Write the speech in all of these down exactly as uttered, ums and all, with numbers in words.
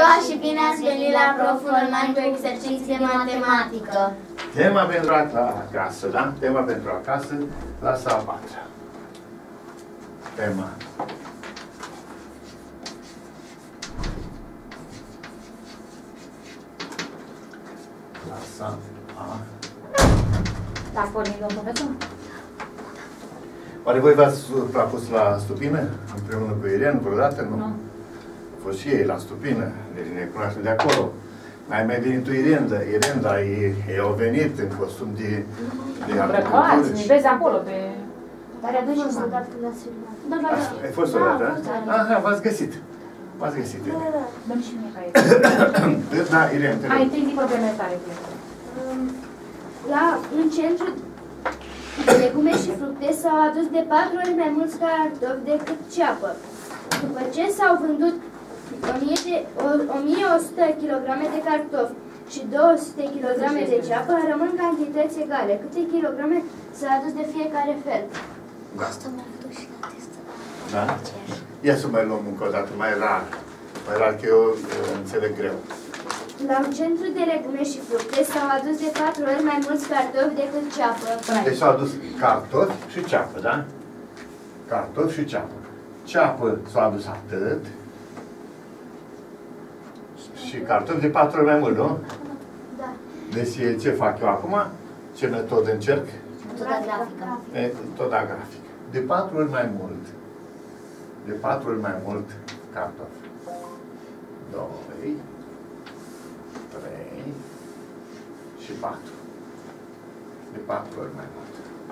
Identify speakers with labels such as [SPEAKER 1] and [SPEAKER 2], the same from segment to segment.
[SPEAKER 1] ziua și bine ați venit la Proful Online cu exerciții de matematică.
[SPEAKER 2] Tema pentru acasă, da? Tema pentru acasă, clasa a patra. Tema. Clasa a...
[SPEAKER 3] Da, pornit, domnul profesor?
[SPEAKER 2] Oare voi v-ați suprapus la stupină? Împreună cu Irene, vreodată? Nu.
[SPEAKER 3] Nu.
[SPEAKER 2] A fost și ei la stupină, deci ne cunoaște de acolo. Mai mai venit tu, Irene, Irene, dar ei, ei au venit în costum de... de
[SPEAKER 3] Îmbrăcați, ne vezi acolo pe...
[SPEAKER 1] Dar aduci o dată la filmat. Da, da, da.
[SPEAKER 2] Ai fost o dată, da? Aha, v-ați găsit. V-ați găsit, Irene.
[SPEAKER 3] Dăm și mie ca aici.
[SPEAKER 2] Da, Irene, te rog.
[SPEAKER 3] Ai trei probleme tare.
[SPEAKER 4] La un centru de legume și fructe s-au adus de patru ori mai mulți cartofi decât ceapă. După ce s-au vândut o mie o sută de kilograme de cartofi și două sute de kilograme de ceapă, rămân cantități egale. Câte kilograme s-au adus de fiecare fel?
[SPEAKER 1] Asta m-a făcut și la testul.
[SPEAKER 2] Da? Ia să mai luăm încă o dată, mai rar. Mai rar, că eu, eu înțeleg greu.
[SPEAKER 4] La un centru de legume și fructe s-au adus de patru ori mai mulți cartofi decât ceapă.
[SPEAKER 2] Deci s-au adus cartofi și ceapă, da? Cartofi și ceapă. Ceapă s-a adus atât. Și cartofi de patru ori mai mult, nu?
[SPEAKER 4] Da.
[SPEAKER 2] Deci ce fac eu acum? Ce metodă încerc?
[SPEAKER 1] Metoda grafică.
[SPEAKER 2] Metoda grafică. De patru ori mai mult. De patru ori mai mult cartofi. Doi. Trei. Și patru. De patru ori mai mult.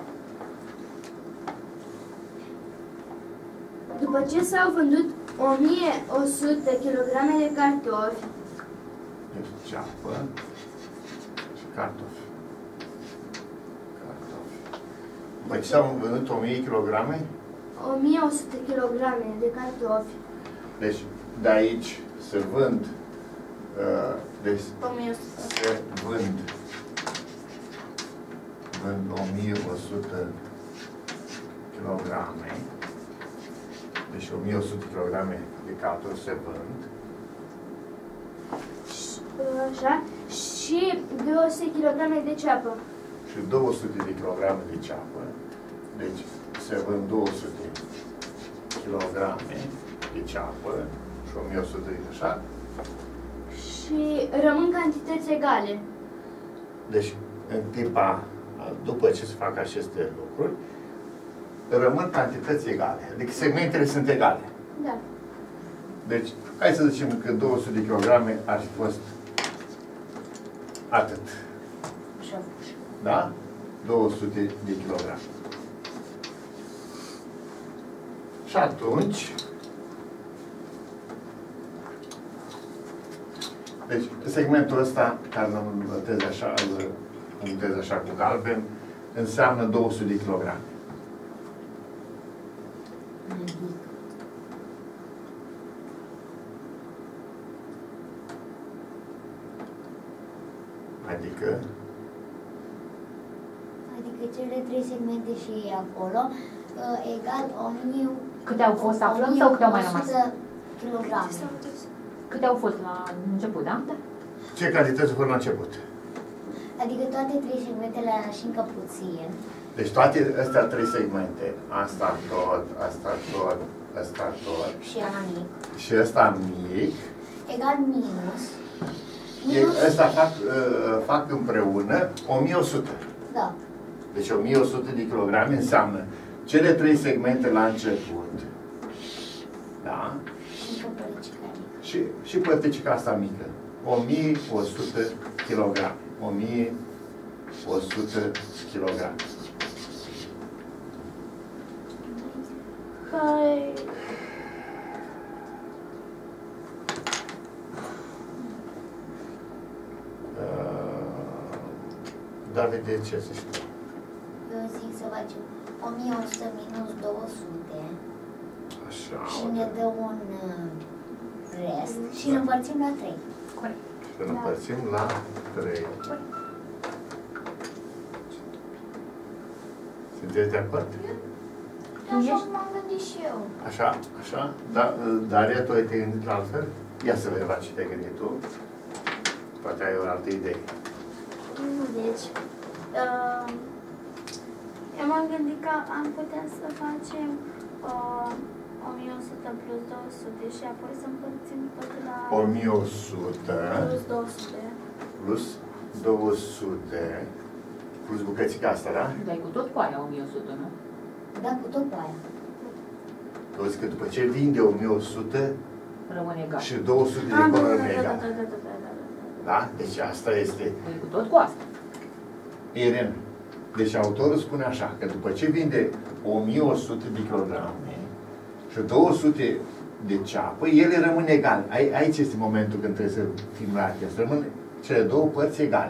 [SPEAKER 4] După ce s-au vândut o mie o sută de kilograme de cartofi,
[SPEAKER 2] Deci ceapă și cartofi. Cartofi. După ce s-au vândut o mie de kilograme,
[SPEAKER 4] o mie o sută de kilograme de cartofi,
[SPEAKER 2] deci de aici se vând, uh, deci
[SPEAKER 1] o mie o sută.
[SPEAKER 2] se vând, vând o mie o sută kilograme, deci o mie o sută kilograme de cartofi se vând,
[SPEAKER 4] așa, și două sute de kilograme de ceapă.
[SPEAKER 2] și două sute de kilograme de ceapă, deci se vând două sute kilograme de ceapă și o mie o sută de așa.
[SPEAKER 4] Și rămân cantități egale.
[SPEAKER 2] Deci, în clipa, după ce se fac aceste lucruri, rămân cantități egale. Adică segmentele sunt egale.
[SPEAKER 4] Da.
[SPEAKER 2] Deci, hai să zicem că două sute de kilograme ar fi fost atât. Da? două sute de kilograme. Și atunci, deci, segmentul ăsta, care îl notez așa, îl notez așa cu galben, înseamnă două sute de kilograme. Adică,
[SPEAKER 1] Adică cele trei segmente și acolo, egal o mie...
[SPEAKER 3] Câte au fost, aflăm, sau câte au mai rămas?
[SPEAKER 1] kilograme.
[SPEAKER 3] Câte au fost la început, da?
[SPEAKER 2] ce cantități vor la început?
[SPEAKER 1] Adică toate trei segmentele și încă puțin.
[SPEAKER 2] Deci toate astea trei segmente, asta tot, asta tot, asta tot,
[SPEAKER 1] Și ăla mic.
[SPEAKER 2] și ăsta mic,
[SPEAKER 1] Egal minus.
[SPEAKER 2] e, ăsta fac, uh, fac împreună o mie o sută.
[SPEAKER 1] Da.
[SPEAKER 2] Deci o mie o sută de kilograme înseamnă cele trei segmente la început. Da?
[SPEAKER 1] Și încă părăcica mică.
[SPEAKER 2] Și, și părticica asta mică. o mie o sută kilograme. o mie o sută kilograme.
[SPEAKER 4] Hai.
[SPEAKER 2] Uh, Davide, ce să știu?
[SPEAKER 1] Eu zic să facem o mie o sută minus două sute
[SPEAKER 2] Așa.
[SPEAKER 1] și ne dă un uh, rest și ne împărțim la trei.
[SPEAKER 3] Corect.
[SPEAKER 2] Și ne împărțim la trei. Sunteți de acord?
[SPEAKER 1] Așa m-am gândit și eu.
[SPEAKER 2] Așa, așa. Da, Daria, tu ai te gândit la altfel? Ia să vedem la ce te-ai gândit tu. Poate ai o altă idee.
[SPEAKER 5] Deci, uh, eu m-am gândit că am putea să facem uh, o mie o sută plus două sute și apoi să împărțim tot la
[SPEAKER 2] o mie o sută
[SPEAKER 5] plus două sute.
[SPEAKER 2] plus două sute plus bucățica asta, da?
[SPEAKER 3] Dai cu tot cu aia o mie o sută, nu?
[SPEAKER 1] Da, cu tot pe aia.
[SPEAKER 2] Vezi că după ce vinde o mie o sută
[SPEAKER 3] Rămâne egal.
[SPEAKER 2] și două sute de
[SPEAKER 5] Ah, da,
[SPEAKER 2] acolo
[SPEAKER 5] da,
[SPEAKER 2] rămâne
[SPEAKER 5] da, da,
[SPEAKER 2] egal.
[SPEAKER 5] da, da, da, da, da.
[SPEAKER 2] Da? Deci asta este.
[SPEAKER 3] Dai cu tot cu asta.
[SPEAKER 2] Irene, deci autorul spune așa, că după ce vinde o mie o sută de kilograme și două sute de ceapă, ele rămân egale. Aici este momentul când trebuie să fim la atent. Rămân cele două părți egale.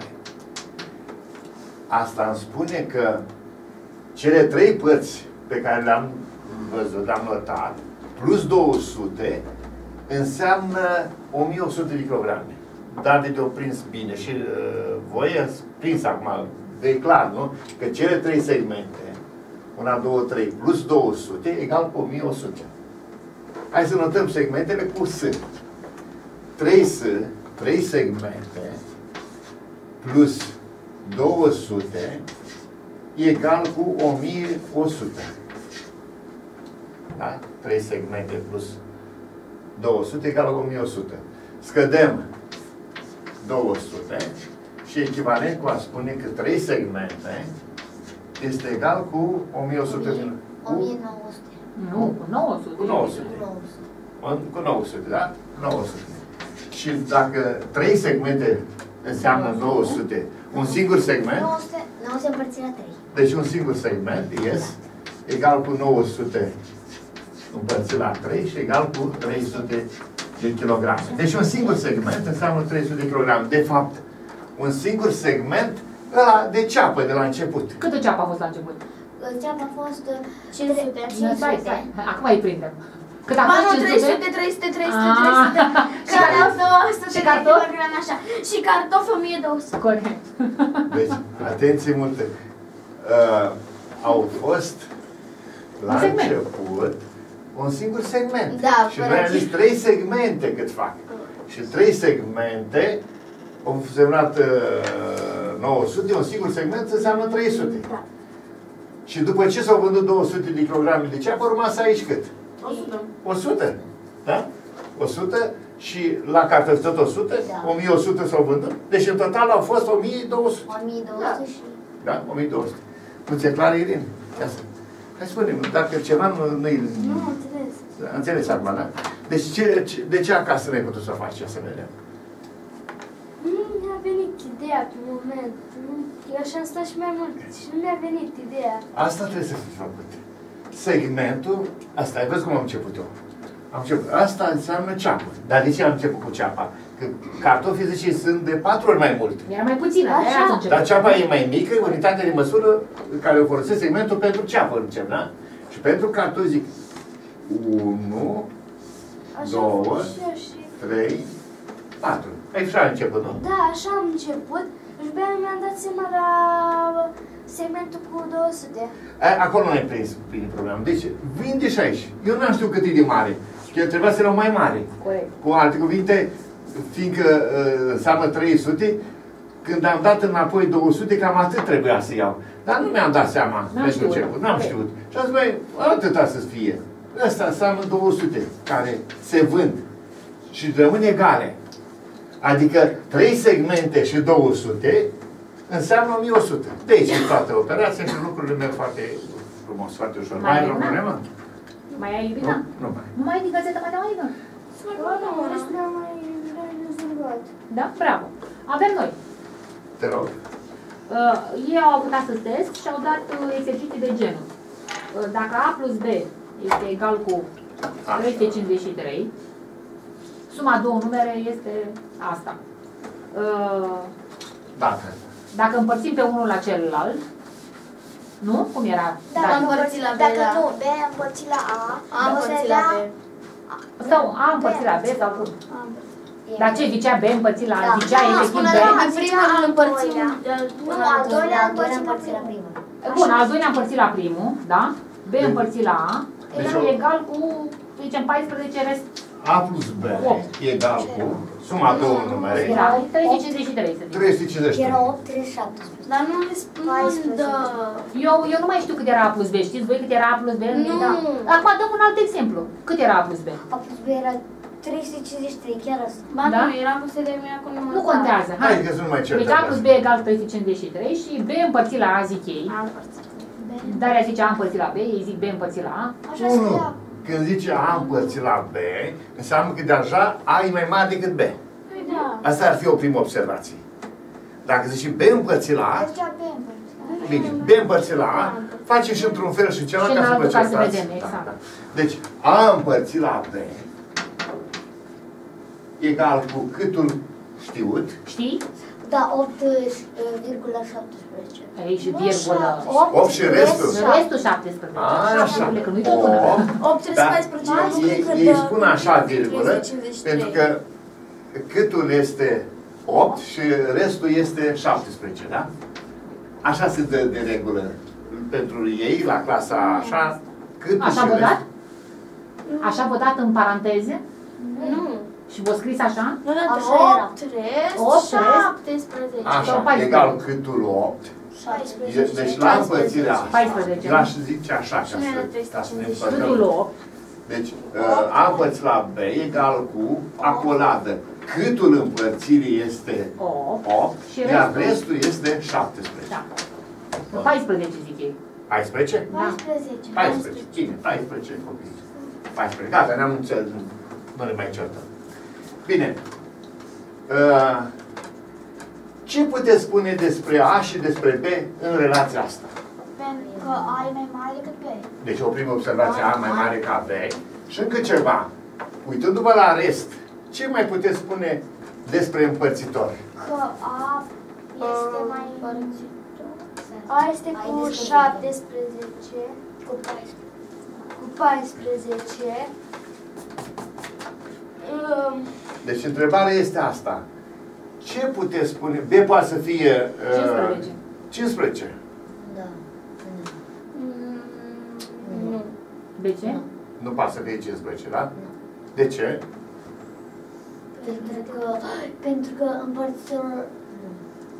[SPEAKER 2] Asta îmi spune că cele trei părți pe care le-am văzut, le-am notat, plus două sute, înseamnă o mie o sută de kilograme. Dar de te-o prins bine și uh, voi ați prins acum, e clar, nu? Că cele trei segmente, una, două, trei, plus două sute, egal cu o mie o sută. Hai să notăm segmentele cu S. trei S, trei segmente, plus două sute, egal cu o mie o sută. Da? trei segmente plus două sute egal cu o mie o sută. Scădem două sute și echivalent cu a spune că trei segmente este egal cu o mie o sută.
[SPEAKER 1] o mie nouă sute.
[SPEAKER 3] Nu, cu nouă sute.
[SPEAKER 2] Cu nouă sute.
[SPEAKER 1] Cu nouă sute.
[SPEAKER 2] Cu nouă sute, da? nouă sute. Și dacă trei segmente înseamnă nouă sute, un singur segment,
[SPEAKER 1] nouă sute, nouă sute împărțit la trei.
[SPEAKER 2] deci un singur segment, yes, egal cu nouă sute împărțit la trei și egal cu trei sute de kilograme. Deci un singur segment înseamnă trei sute de kilograme. De fapt, un singur segment ăla de ceapă de la început.
[SPEAKER 3] Câtă ceapă a fost la început?
[SPEAKER 1] Ceapa a fost
[SPEAKER 5] cinci sute.
[SPEAKER 3] Nu, stai, stai. Acum îi prindem. Cât a
[SPEAKER 5] Ba
[SPEAKER 3] fost?
[SPEAKER 5] nu,
[SPEAKER 3] cinci
[SPEAKER 5] trei
[SPEAKER 3] sute?
[SPEAKER 5] sute, trei sute, trei sute,
[SPEAKER 3] Ah.
[SPEAKER 5] trei sute. Care au două sute
[SPEAKER 3] Și
[SPEAKER 5] de
[SPEAKER 3] cartofi?
[SPEAKER 5] kilograme, așa. Și cartofi o mie două sute.
[SPEAKER 3] Corect.
[SPEAKER 2] Deci, atenție multă. Uh, au fost la
[SPEAKER 3] Un segment.
[SPEAKER 2] început un singur segment.
[SPEAKER 1] Da,
[SPEAKER 2] și
[SPEAKER 1] fără
[SPEAKER 2] noi am
[SPEAKER 1] ce-
[SPEAKER 2] zis trei segmente cât fac. Și trei segmente au semnat uh, nouă sute, un singur segment înseamnă trei sute.
[SPEAKER 5] Da.
[SPEAKER 2] Și după ce s-au vândut două sute de kilograme de ceapă, urma să aici cât?
[SPEAKER 5] o sută.
[SPEAKER 2] o sută. Da? o sută și la cartofi tot o sută,
[SPEAKER 1] Da.
[SPEAKER 2] o mie o sută s-au vândut. Deci în total au fost o mie două sute.
[SPEAKER 1] o mie două sute și...
[SPEAKER 2] Da? o mie două sute. Nu ți-e clar, Irene? Ia să. Hai spune-mi, dacă ceva nu... nu
[SPEAKER 5] Nu, înțeles.
[SPEAKER 2] Înțeles acum, da? Deci ce, ce, de ce acasă n-ai putut să faci ce să vedem?
[SPEAKER 4] Nu mi-a venit ideea pe moment. Nu, eu așa am stat și mai mult și nu mi-a venit ideea.
[SPEAKER 2] Asta trebuie să fie făcut. Segmentul, asta, ai văzut cum am început eu. Am început. Asta înseamnă ceapă. Dar de ce am început cu ceapa? Că cartofii, zice, sunt de patru ori mai mult.
[SPEAKER 3] Era mai puțină, de aia ați început.
[SPEAKER 2] Dar ceapa e mai mică, unitatea de măsură care o folosesc segmentul pentru ceapă, încep, da? Și pentru cartofi zic unu,
[SPEAKER 4] Așa am
[SPEAKER 2] două,
[SPEAKER 4] făcut și eu și...
[SPEAKER 2] trei, patru. Așa a început, nu?
[SPEAKER 4] Da, așa am început. Și după aia mi-am dat seama la segmentul cu două sute.
[SPEAKER 2] A, acolo nu ai prins bine problema. Deci, vinde și aici. Eu nu știu cât e de mare. Că eu trebuia să erau mai mare.
[SPEAKER 3] Corect.
[SPEAKER 2] Cu alte cuvinte, fiindcă uh, înseamnă trei sute, când am dat înapoi două sute, cam atât trebuia să iau. Dar nu mi-am dat seama
[SPEAKER 3] N-am
[SPEAKER 2] pentru
[SPEAKER 3] știut.
[SPEAKER 2] început. N-am știut. Și am zis, băi, atâta să fie. Ăsta înseamnă două sute care se vând și rămân egale. Adică trei segmente și două sute înseamnă o mie o sută. Deci e toată operația și lucrurile merg foarte frumos, foarte ușor.
[SPEAKER 3] Mai
[SPEAKER 2] Mai ai
[SPEAKER 3] ai,
[SPEAKER 2] o
[SPEAKER 3] da?
[SPEAKER 2] problemă?
[SPEAKER 3] Mai ai
[SPEAKER 2] Nu?
[SPEAKER 3] Irina?
[SPEAKER 2] Nu mai.
[SPEAKER 3] Nu mai ai din gazeta matematică?
[SPEAKER 4] Ba nu, restul mi-am mai rezolvat.
[SPEAKER 3] Da? Bravo. Avem noi.
[SPEAKER 2] Te rog.
[SPEAKER 3] Uh, ei au avut astăzi test și au dat uh, exerciții de genul. Uh, dacă A plus B este egal cu trei sute cincizeci și trei, suma două numere este asta. Uh,
[SPEAKER 2] Dacă.
[SPEAKER 3] dacă împărțim pe unul la celălalt, nu? Cum era?
[SPEAKER 5] Dacă
[SPEAKER 3] Dacă-
[SPEAKER 5] împărțit la B,
[SPEAKER 1] Dacă
[SPEAKER 5] la...
[SPEAKER 1] nu, B împărțit la A,
[SPEAKER 5] A
[SPEAKER 1] o să
[SPEAKER 5] împărțit la
[SPEAKER 1] dea...
[SPEAKER 5] B.
[SPEAKER 3] Sau A împărțit la B sau cum?
[SPEAKER 5] A împărțit.
[SPEAKER 3] Dar ce zicea B împărțit la A?
[SPEAKER 1] Da.
[SPEAKER 3] Zicea
[SPEAKER 5] Nu,
[SPEAKER 3] efectiv
[SPEAKER 5] spune
[SPEAKER 3] B?
[SPEAKER 5] la
[SPEAKER 1] Zicea
[SPEAKER 5] primul îl împărțim
[SPEAKER 1] doilea.
[SPEAKER 5] de-
[SPEAKER 1] Nu,
[SPEAKER 5] la
[SPEAKER 1] al doilea
[SPEAKER 5] doilea.
[SPEAKER 1] al doilea împărțit la primul.
[SPEAKER 3] Bun, al doilea împărțit la primul, da? B împărțit la A,
[SPEAKER 2] Deci
[SPEAKER 3] era
[SPEAKER 2] o-
[SPEAKER 3] egal cu, să zicem, paisprezece rest
[SPEAKER 2] A plus B e egal cu suma două numere.
[SPEAKER 3] Era trei sute cincizeci și trei, să zic.
[SPEAKER 2] trei sute cincizeci și trei.
[SPEAKER 1] Era opt, trei, șaptesprezece.
[SPEAKER 5] Dar nu ne spun de...
[SPEAKER 3] Eu, eu nu mai știu cât era A plus B. Știți voi cât era A plus B?
[SPEAKER 5] Nu.
[SPEAKER 3] Da. Acum dăm un alt exemplu. Cât era A plus B?
[SPEAKER 1] A plus B era trei sute cincizeci și trei, chiar asta.
[SPEAKER 5] Ba
[SPEAKER 3] Da?
[SPEAKER 5] nu, era cu se termina cu numărul.
[SPEAKER 3] Nu contează.
[SPEAKER 2] Hai
[SPEAKER 3] Hai.
[SPEAKER 2] că să nu mai certăm.
[SPEAKER 3] Deci A plus B egal trei sute cincizeci și trei și B împărțit la A zic ei.
[SPEAKER 5] Am părțit.
[SPEAKER 3] Dar ea zice A împărțit la B, ei zic B împărțit la A.
[SPEAKER 5] Așa
[SPEAKER 2] Nu, nu.
[SPEAKER 5] scria.
[SPEAKER 2] Când zice A împărțit la B, înseamnă că deja A e mai mare decât B.
[SPEAKER 5] Păi da.
[SPEAKER 2] Asta ar fi o primă observație. Dacă zice B împărțit la A,
[SPEAKER 5] Zicea pe împărțit.
[SPEAKER 2] bine, B împărțit la A, face și într-un fel și celălalt
[SPEAKER 3] Și
[SPEAKER 2] ca să vă
[SPEAKER 3] în altul ca să
[SPEAKER 2] certați.
[SPEAKER 3] vedem,
[SPEAKER 2] Da,
[SPEAKER 3] exact.
[SPEAKER 2] da. Deci, A împărțit la B egal cu câtul știut,
[SPEAKER 3] Știi?
[SPEAKER 1] Da, opt virgulă șaptesprezece.
[SPEAKER 3] Aici și virgulă.
[SPEAKER 2] opt și restul.
[SPEAKER 3] Restul șaptesprezece.
[SPEAKER 2] Așa.
[SPEAKER 3] Șaptesprezece, că nu-i tot bună.
[SPEAKER 5] opt trebuie să faci procent.
[SPEAKER 2] Ei, ei spun așa, virgulă, pentru că câtul este opt și restul este șaptesprezece, da? Așa se dă de regulă pentru ei, la clasa așa, câtul
[SPEAKER 3] Așa
[SPEAKER 2] și
[SPEAKER 3] vă dat?
[SPEAKER 2] restul.
[SPEAKER 3] Așa vă dat în paranteze?
[SPEAKER 5] Nu.
[SPEAKER 3] Și vă scris așa?
[SPEAKER 5] Nu, nu,
[SPEAKER 1] Așa era.
[SPEAKER 5] opt, rest,
[SPEAKER 3] opt,
[SPEAKER 5] șaptesprezece.
[SPEAKER 3] Sau
[SPEAKER 2] Așa,
[SPEAKER 3] paisprezece.
[SPEAKER 2] egal câtul opt.
[SPEAKER 5] șaisprezece.
[SPEAKER 2] Deci la împărțirea asta,
[SPEAKER 3] paisprezece.
[SPEAKER 2] l-aș zice așa, ca
[SPEAKER 5] Și nu era
[SPEAKER 2] să,
[SPEAKER 5] trei sute
[SPEAKER 2] ca să ne
[SPEAKER 5] cincizeci.
[SPEAKER 2] împărtăm.
[SPEAKER 3] Câtul opt.
[SPEAKER 2] Deci, uh, A împărțit la B egal cu acoladă. Câtul împărțirii este
[SPEAKER 3] opt.
[SPEAKER 2] opt,
[SPEAKER 3] Și
[SPEAKER 2] iar
[SPEAKER 3] restul?
[SPEAKER 2] restul este șaptesprezece.
[SPEAKER 3] Da. paisprezece zic ei.
[SPEAKER 2] paisprezece?
[SPEAKER 5] paisprezece.
[SPEAKER 2] paisprezece. Bine, paisprezece copii. paisprezece. Gata, ne-am înțeles. Nu ne mai certăm. Bine. Uh, ce puteți spune despre A și despre B în relația asta?
[SPEAKER 5] Pentru că A e mai mare decât B.
[SPEAKER 2] Deci o primă observație, A mai mare ca B. Și încă ceva. Uitându-vă la rest, ce mai puteți spune despre împărțitor?
[SPEAKER 5] Că A este mai împărțit.
[SPEAKER 4] A este cu șaptesprezece,
[SPEAKER 1] Cu paisprezece.
[SPEAKER 4] cu paisprezece. Um,
[SPEAKER 2] Deci întrebarea este asta. Ce puteți spune? B poate să fie uh,
[SPEAKER 3] cincisprezece.
[SPEAKER 2] cincisprezece.
[SPEAKER 1] Da.
[SPEAKER 5] Mm, Nu.
[SPEAKER 3] De ce?
[SPEAKER 2] Nu poate să fie cincisprezece, da? De ce?
[SPEAKER 1] Pentru că, pentru că împărțitorul... Nu.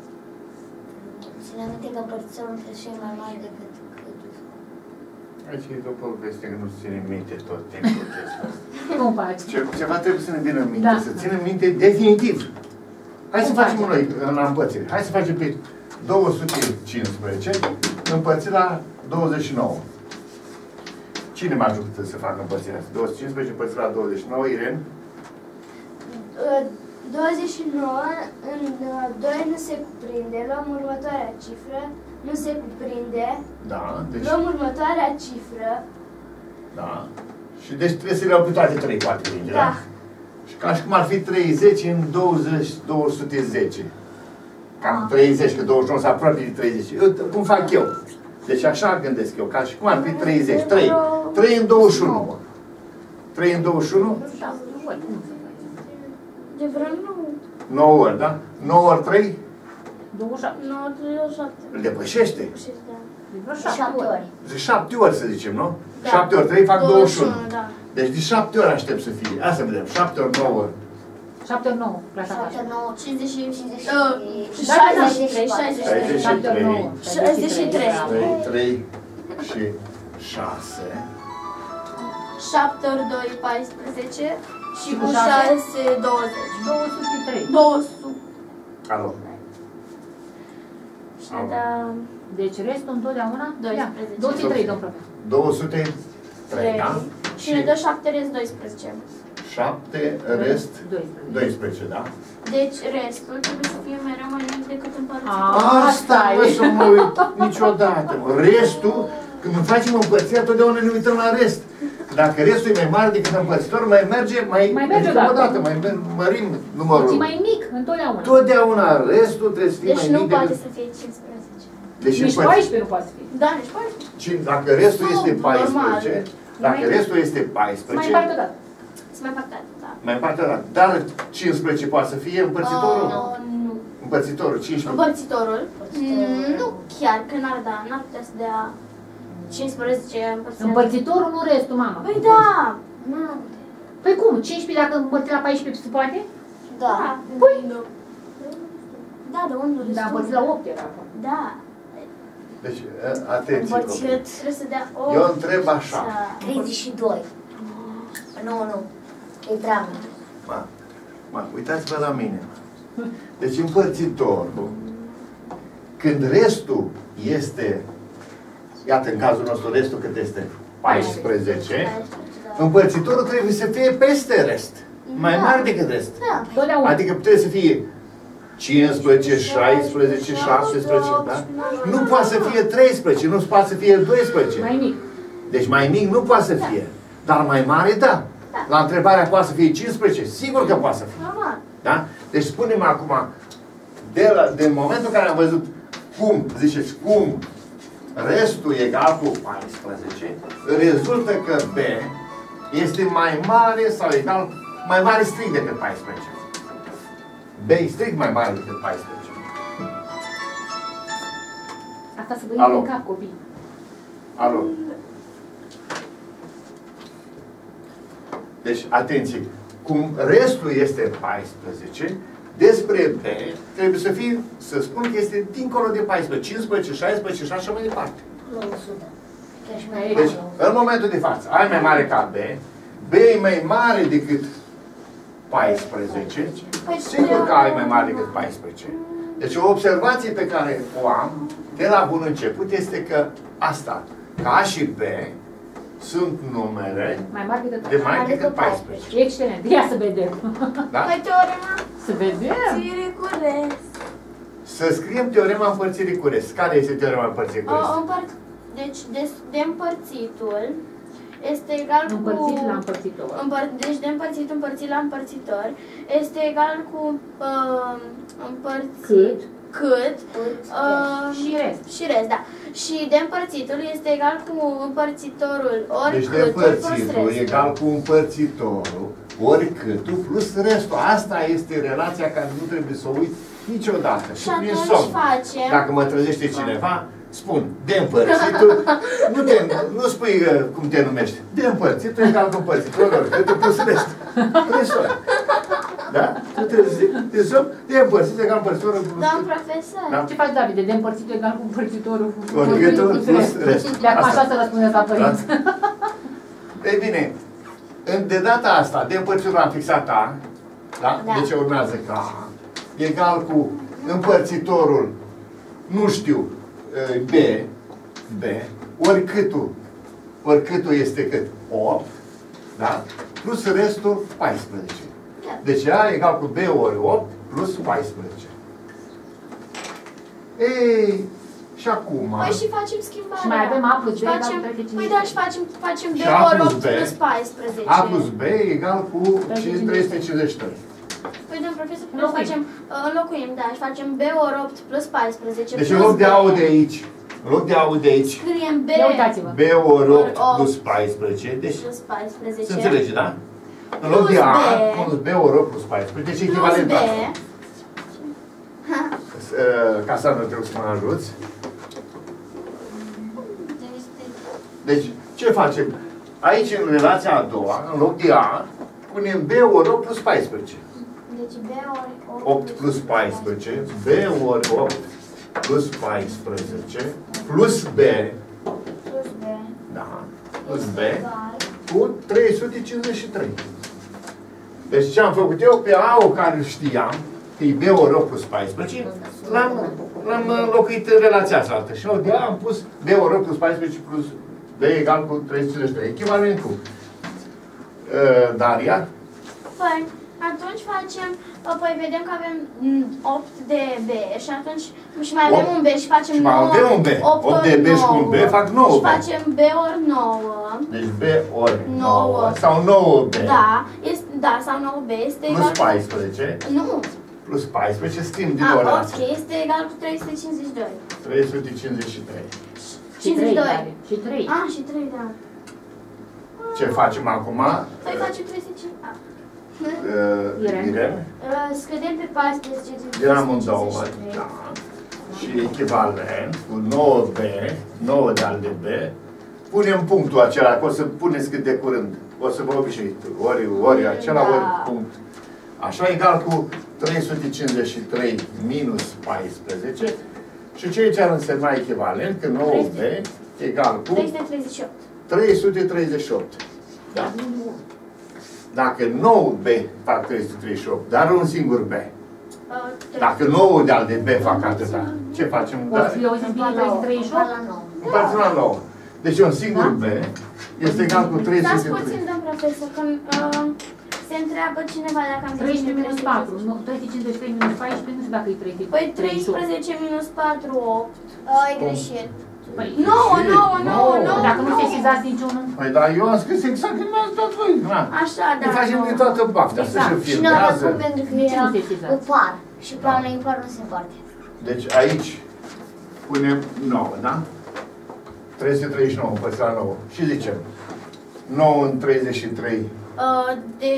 [SPEAKER 1] Ține aminte că împărțitorul trebuie să fie mai mare decât câtul.
[SPEAKER 2] Aici e o poveste că nu se ține minte tot timpul acesta.
[SPEAKER 3] Cum faci?
[SPEAKER 2] Ce, ceva trebuie să ne vină în minte,
[SPEAKER 3] Da.
[SPEAKER 2] să ținem minte definitiv. Hai
[SPEAKER 3] Cum
[SPEAKER 2] să facem
[SPEAKER 3] facem?
[SPEAKER 2] noi în împărțire. Hai să facem pe două sute cincisprezece împărțit la douăzeci și nouă. Cine mă ajută să facă împărțirea asta? două sute cincisprezece împărțit la douăzeci și nouă, Irene?
[SPEAKER 4] douăzeci și nouă în doi nu se cuprinde, luăm următoarea cifră, nu se cuprinde,
[SPEAKER 2] Da, deci,
[SPEAKER 4] luăm următoarea cifră,
[SPEAKER 2] da. Și deci trebuie să le iau pe toate trei cu alte linii, da?
[SPEAKER 4] da,
[SPEAKER 2] Și ca și cum ar fi treizeci în douăzeci, două sute zece. Cam treizeci, că douăzeci și nouă se apropie de treizeci. Eu, cum fac eu? Deci așa gândesc eu, ca și cum ar fi treizeci. trei. trei în douăzeci și unu. trei în douăzeci și unu?
[SPEAKER 5] De vreo nu.
[SPEAKER 2] nouă ori, da? nouă ori trei?
[SPEAKER 3] douăzeci și șapte.
[SPEAKER 5] Nu, de șapte.
[SPEAKER 2] Îl depășește.
[SPEAKER 5] Da.
[SPEAKER 3] De vreo
[SPEAKER 1] Șapte
[SPEAKER 3] șapte ori.
[SPEAKER 1] ori.
[SPEAKER 2] De șapte ori, să zicem, nu?
[SPEAKER 5] Da.
[SPEAKER 2] șapte ori trei fac douăzeci și unu.
[SPEAKER 5] Da.
[SPEAKER 2] Deci de șapte ori aștept să fie. Asta vedem. șapte ori nouă ori.
[SPEAKER 3] șapte ori nouă. Clasa
[SPEAKER 1] șapte,
[SPEAKER 3] așa.
[SPEAKER 1] nouă,
[SPEAKER 5] cincizeci și
[SPEAKER 1] cincizeci
[SPEAKER 5] uh,
[SPEAKER 1] și
[SPEAKER 5] șaizeci și trei, șaizeci și trei.
[SPEAKER 2] șaizeci și
[SPEAKER 3] șapte ori
[SPEAKER 2] trei.
[SPEAKER 3] nouă.
[SPEAKER 5] șaizeci și trei.
[SPEAKER 2] trei, trei și șase.
[SPEAKER 5] șapte ori doi, paisprezece. Și
[SPEAKER 3] Și
[SPEAKER 5] cu
[SPEAKER 3] cu șase?
[SPEAKER 5] șase, douăzeci.
[SPEAKER 3] două sute trei.
[SPEAKER 5] două sute.
[SPEAKER 2] Alo.
[SPEAKER 5] Și ne dă
[SPEAKER 3] Deci restul întotdeauna?
[SPEAKER 5] doisprezece.
[SPEAKER 3] două sute trei, domn profesor.
[SPEAKER 2] două sute trei,
[SPEAKER 5] trei.
[SPEAKER 2] da?
[SPEAKER 5] Și ne dă șapte rest doisprezece.
[SPEAKER 2] șapte rest
[SPEAKER 3] doisprezece.
[SPEAKER 2] doisprezece, da?
[SPEAKER 5] Deci restul trebuie să fie mereu mai mic decât
[SPEAKER 3] A.
[SPEAKER 5] împărțitul.
[SPEAKER 2] Asta
[SPEAKER 3] Asta
[SPEAKER 2] mă,
[SPEAKER 3] e.
[SPEAKER 2] să mă uit niciodată. Mă. Restul, când îmi facem împărțirea, totdeauna ne uităm la rest. Dacă restul e mai mare decât împărțitor, mai merge, mai,
[SPEAKER 3] Mai merge
[SPEAKER 2] adică
[SPEAKER 3] odată.
[SPEAKER 2] odată, mai mărim numărul.
[SPEAKER 3] Deci mai mic, întotdeauna.
[SPEAKER 2] Totdeauna restul trebuie să fie
[SPEAKER 5] Deci
[SPEAKER 2] mai
[SPEAKER 5] nu
[SPEAKER 2] mic
[SPEAKER 5] poate
[SPEAKER 2] decât...
[SPEAKER 5] să fie cincisprezece.
[SPEAKER 2] Deci
[SPEAKER 3] Nici
[SPEAKER 2] împărți-
[SPEAKER 3] paisprezece nu poate să fie.
[SPEAKER 5] Da, nici paisprezece.
[SPEAKER 2] ci- Dacă restul
[SPEAKER 5] Sub,
[SPEAKER 2] este paisprezece,
[SPEAKER 5] normal.
[SPEAKER 2] dacă
[SPEAKER 3] Mai-
[SPEAKER 2] restul este
[SPEAKER 3] Mai
[SPEAKER 2] paisprezece,
[SPEAKER 3] împarte odată.
[SPEAKER 5] Să mai fac dată, da.
[SPEAKER 2] mai împarte odată. Dar cincisprezece poate să fie împărțitorul?
[SPEAKER 5] Uh, nu.
[SPEAKER 2] Împărțitorul, cincisprezece.
[SPEAKER 5] Împărțitorul?
[SPEAKER 1] Împărțitorul.
[SPEAKER 5] Mm, Nu chiar, că n-ar da, n-ar putea să dea cincisprezece împărțit.
[SPEAKER 3] Împărțitorul, nu restul, mama.
[SPEAKER 5] Păi da!
[SPEAKER 1] Nu.
[SPEAKER 3] Păi cum? cincisprezece dacă împărțit la paisprezece se poate?
[SPEAKER 1] Da.
[SPEAKER 3] Păi,
[SPEAKER 5] Da, de unul.
[SPEAKER 3] da, împărțit la opt era.
[SPEAKER 5] Da.
[SPEAKER 2] Deci, atenție.
[SPEAKER 5] Împărțit. Trebuie să dea opt.
[SPEAKER 2] Eu întreb așa.
[SPEAKER 1] treizeci și doi. Nu, nu. E prea mult.
[SPEAKER 2] Ma, ma, uitați-vă la mine. Deci împărțitorul, când restul este, iată în cazul nostru restul cât este? paisprezece, împărțitorul trebuie să fie peste rest. Mai
[SPEAKER 5] Da.
[SPEAKER 2] mare decât rest.
[SPEAKER 5] Da.
[SPEAKER 3] Totdeauna.
[SPEAKER 2] Adică trebuie să fie cincisprezece, șaisprezece, șaptesprezece, da? Nu poate să fie treisprezece, nu poate să fie doisprezece.
[SPEAKER 3] Mai mic.
[SPEAKER 2] Deci mai mic nu poate să fie. Dar mai mare, da. La întrebarea poate să fie cincisprezece, sigur că poate să fie.
[SPEAKER 5] Normal.
[SPEAKER 2] Da? Deci spunem acum, de la, din momentul în care am văzut cum, ziceți, cum restul e egal cu paisprezece, rezultă că B este mai mare sau egal, mai mare strict decât paisprezece. B e strict mai mare decât paisprezece.
[SPEAKER 3] Asta să vă
[SPEAKER 2] Alo.
[SPEAKER 3] intre în cap, copii.
[SPEAKER 2] Alo. Deci, atenție, cum restul este paisprezece, despre B trebuie să fie, să spun că este dincolo de paisprezece, cincisprezece, șaisprezece și așa mai departe.
[SPEAKER 1] La o sută. Chiar și mai
[SPEAKER 2] Deci,
[SPEAKER 1] mult.
[SPEAKER 2] în momentul de față, A e mai mare ca B, B e mai mare decât paisprezece, sigur că A e mai mare decât paisprezece. Deci o observație pe care o am de la bun început este că asta, că A și B sunt numere
[SPEAKER 3] Mai mare decât
[SPEAKER 2] de mai
[SPEAKER 1] Mai
[SPEAKER 2] decât
[SPEAKER 1] decât
[SPEAKER 2] paisprezece.
[SPEAKER 3] Excelent. Ia să vedem.
[SPEAKER 2] Da?
[SPEAKER 5] Păi teorema
[SPEAKER 3] Să vedem.
[SPEAKER 5] împărțirii cu rest.
[SPEAKER 2] Să scriem teorema împărțirii cu rest. Care este teorema împărțirii cu
[SPEAKER 5] O,
[SPEAKER 2] rest?
[SPEAKER 5] împăr- Deci, de, de împărțitul este egal cu...
[SPEAKER 3] Împărțit la împărțitor.
[SPEAKER 5] Împăr, deci de împărțit împărțit la împărțitor este egal cu uh, împărțit cât uh,
[SPEAKER 3] Și rest.
[SPEAKER 5] și rest, da. Și de împărțitul este egal cu împărțitorul ori
[SPEAKER 2] Deci de
[SPEAKER 5] câtul plus
[SPEAKER 2] împărțitul
[SPEAKER 5] restul.
[SPEAKER 2] egal cu împărțitorul ori câtul plus restul. Asta este relația care nu trebuie să o uiți niciodată. Și
[SPEAKER 5] Și
[SPEAKER 2] prin
[SPEAKER 5] atunci
[SPEAKER 2] somn.
[SPEAKER 5] facem...
[SPEAKER 2] Dacă mă trezește cineva, spun de împărțitul, nu, te, nu spui uh, cum te numești. De împărțitul egal cu împărțitorul ori câtul plus restul. Prin somn. Da? Tu te zici, de somn, de împărțitul egal cu împărțitorul plus
[SPEAKER 5] Domn profesor,
[SPEAKER 2] Da?
[SPEAKER 3] Ce faci, David? De împărțitul egal cu împărțitorul.
[SPEAKER 2] Ori câtul plus restul.
[SPEAKER 3] De acum
[SPEAKER 2] Asta.
[SPEAKER 3] așa să răspundeți la părinți.
[SPEAKER 2] Ei bine, în, de data asta, de împărțitul am fixat A, da?
[SPEAKER 5] Da.
[SPEAKER 2] Deci urmează că A egal cu împărțitorul, nu știu, B, B, ori câtul, ori câtul este cât? opt, da? Plus restul paisprezece.
[SPEAKER 5] Da.
[SPEAKER 2] Deci A egal cu B ori opt plus paisprezece. Ei, și acum...
[SPEAKER 5] păi și facem schimbarea.
[SPEAKER 3] Și mai avem A plus B
[SPEAKER 5] Și
[SPEAKER 3] egal
[SPEAKER 5] facem,
[SPEAKER 3] cu treizeci și cinci.
[SPEAKER 5] Păi da, și facem, facem B
[SPEAKER 2] Și A
[SPEAKER 5] ori
[SPEAKER 2] plus
[SPEAKER 5] opt
[SPEAKER 2] B.
[SPEAKER 5] plus paisprezece.
[SPEAKER 2] A plus B egal cu trei sute cincizeci și trei.
[SPEAKER 5] Păi, domn profesor, noi
[SPEAKER 3] Înlocuim.
[SPEAKER 5] facem, uh, înlocuim, da, și facem B ori opt plus paisprezece
[SPEAKER 2] Deci
[SPEAKER 5] plus
[SPEAKER 2] în loc de
[SPEAKER 5] B.
[SPEAKER 2] A de aici, în loc de A de aici,
[SPEAKER 5] Scriem B
[SPEAKER 3] Ia uitați-vă.
[SPEAKER 2] B ori opt
[SPEAKER 5] Ori opt
[SPEAKER 2] plus paisprezece, deci
[SPEAKER 5] plus paisprezece.
[SPEAKER 2] se înțelege, da? În loc de
[SPEAKER 5] Plus
[SPEAKER 2] A,
[SPEAKER 5] B.
[SPEAKER 2] plus B ori opt plus paisprezece, deci
[SPEAKER 5] Plus
[SPEAKER 2] echivalent
[SPEAKER 5] B.
[SPEAKER 2] la asta. Ca să nu trebuie să mă ajuți. Deci, ce facem? Aici, în relația a doua, în loc de A, punem B ori opt plus paisprezece.
[SPEAKER 5] Deci B ori opt,
[SPEAKER 2] opt plus paisprezece, B ori opt plus paisprezece, plus B,
[SPEAKER 5] plus B.
[SPEAKER 2] da, plus B,
[SPEAKER 5] Egal.
[SPEAKER 2] cu trei sute cincizeci și trei. Deci ce am făcut eu? Pe A-ul care știam, că e B ori opt plus paisprezece, l-am, l-am înlocuit în relația asta. Și în loc de A am pus B ori opt plus paisprezece plus B egal cu trei sute cincizeci și trei. Echivalent cu uh, Daria.
[SPEAKER 5] Păi, atunci facem, apoi vedem că avem mm, opt de B și atunci și mai avem
[SPEAKER 2] opt.
[SPEAKER 5] un B și facem
[SPEAKER 2] Și mai
[SPEAKER 5] nouă.
[SPEAKER 2] avem un B. opt de B și cu un B fac nouă
[SPEAKER 5] Și
[SPEAKER 2] B.
[SPEAKER 5] facem B ori nouă.
[SPEAKER 2] Deci B ori
[SPEAKER 5] nouă.
[SPEAKER 2] nouă sau nouă B
[SPEAKER 5] Da, este, da, sau nouă B este
[SPEAKER 2] plus
[SPEAKER 5] egal
[SPEAKER 2] paisprezece
[SPEAKER 5] Nu.
[SPEAKER 2] plus paisprezece schimb din
[SPEAKER 5] A,
[SPEAKER 2] o
[SPEAKER 5] ok,
[SPEAKER 2] relație.
[SPEAKER 5] este egal cu trei sute cincizeci și doi.
[SPEAKER 2] trei sute cincizeci și trei.
[SPEAKER 3] Și trei,
[SPEAKER 5] cincizeci și doi.
[SPEAKER 3] David. Și trei.
[SPEAKER 5] A, și trei, da.
[SPEAKER 2] Ce facem acum?
[SPEAKER 5] Păi facem trei sute cincizeci. A.
[SPEAKER 2] Uh,
[SPEAKER 3] Irene.
[SPEAKER 2] Irene?
[SPEAKER 5] Uh, Scădem pe paisprezece.
[SPEAKER 2] Din amândouă, da. Și echivalent cu nouă B, nouă de al de B, punem punctul acela, că o să puneți cât de curând. O să vă obișnuiți. Ori, ori acela,
[SPEAKER 4] Da.
[SPEAKER 2] ori punct. Așa egal cu trei sute cincizeci și trei minus paisprezece. Și ceea ce ar însemna echivalent, că nouă B egal cu
[SPEAKER 4] trei sute treizeci și opt.
[SPEAKER 2] trei sute treizeci și opt. Da? Dacă nouă B fac trei sute treizeci și opt, dar un singur B. Dacă nouă de al de B fac atâta, ce facem?
[SPEAKER 3] O să fie o să fie trei sute treizeci și opt?
[SPEAKER 1] La nouă.
[SPEAKER 2] Împărțim la nouă. Deci un singur B este egal cu trei
[SPEAKER 4] Stați
[SPEAKER 2] sute
[SPEAKER 4] puțin,
[SPEAKER 2] treizeci.
[SPEAKER 4] domn profesor, că uh, se întreabă cineva dacă am
[SPEAKER 3] trei sute minus patru.
[SPEAKER 4] treizeci.
[SPEAKER 3] Nu, trei sute cincizeci și trei minus paisprezece, nu știu dacă e trei sute
[SPEAKER 4] Păi
[SPEAKER 3] treizeci și opt.
[SPEAKER 4] treisprezece minus patru, opt.
[SPEAKER 5] Ai greșit.
[SPEAKER 3] Păi,
[SPEAKER 4] nouă, nouă, nouă,
[SPEAKER 2] nouă.
[SPEAKER 4] nouă.
[SPEAKER 3] dacă nu se sesizați niciunul,
[SPEAKER 2] Păi da, eu am scris exact când m-ați dat voi. Na.
[SPEAKER 4] Așa, da.
[SPEAKER 2] Ne facem
[SPEAKER 4] nouă.
[SPEAKER 2] din toată bafta, să
[SPEAKER 3] Exact.
[SPEAKER 2] se
[SPEAKER 1] Și noi
[SPEAKER 2] filmează.
[SPEAKER 1] acum pentru că
[SPEAKER 3] De ce
[SPEAKER 1] era
[SPEAKER 3] nu sesizați?
[SPEAKER 1] cu par. Și planul impar nu se împarte.
[SPEAKER 2] Deci aici punem nouă, da? trei sute treizeci și nouă, împărțit la nouă. Și zicem, nouă în treizeci și trei.
[SPEAKER 4] Uh, de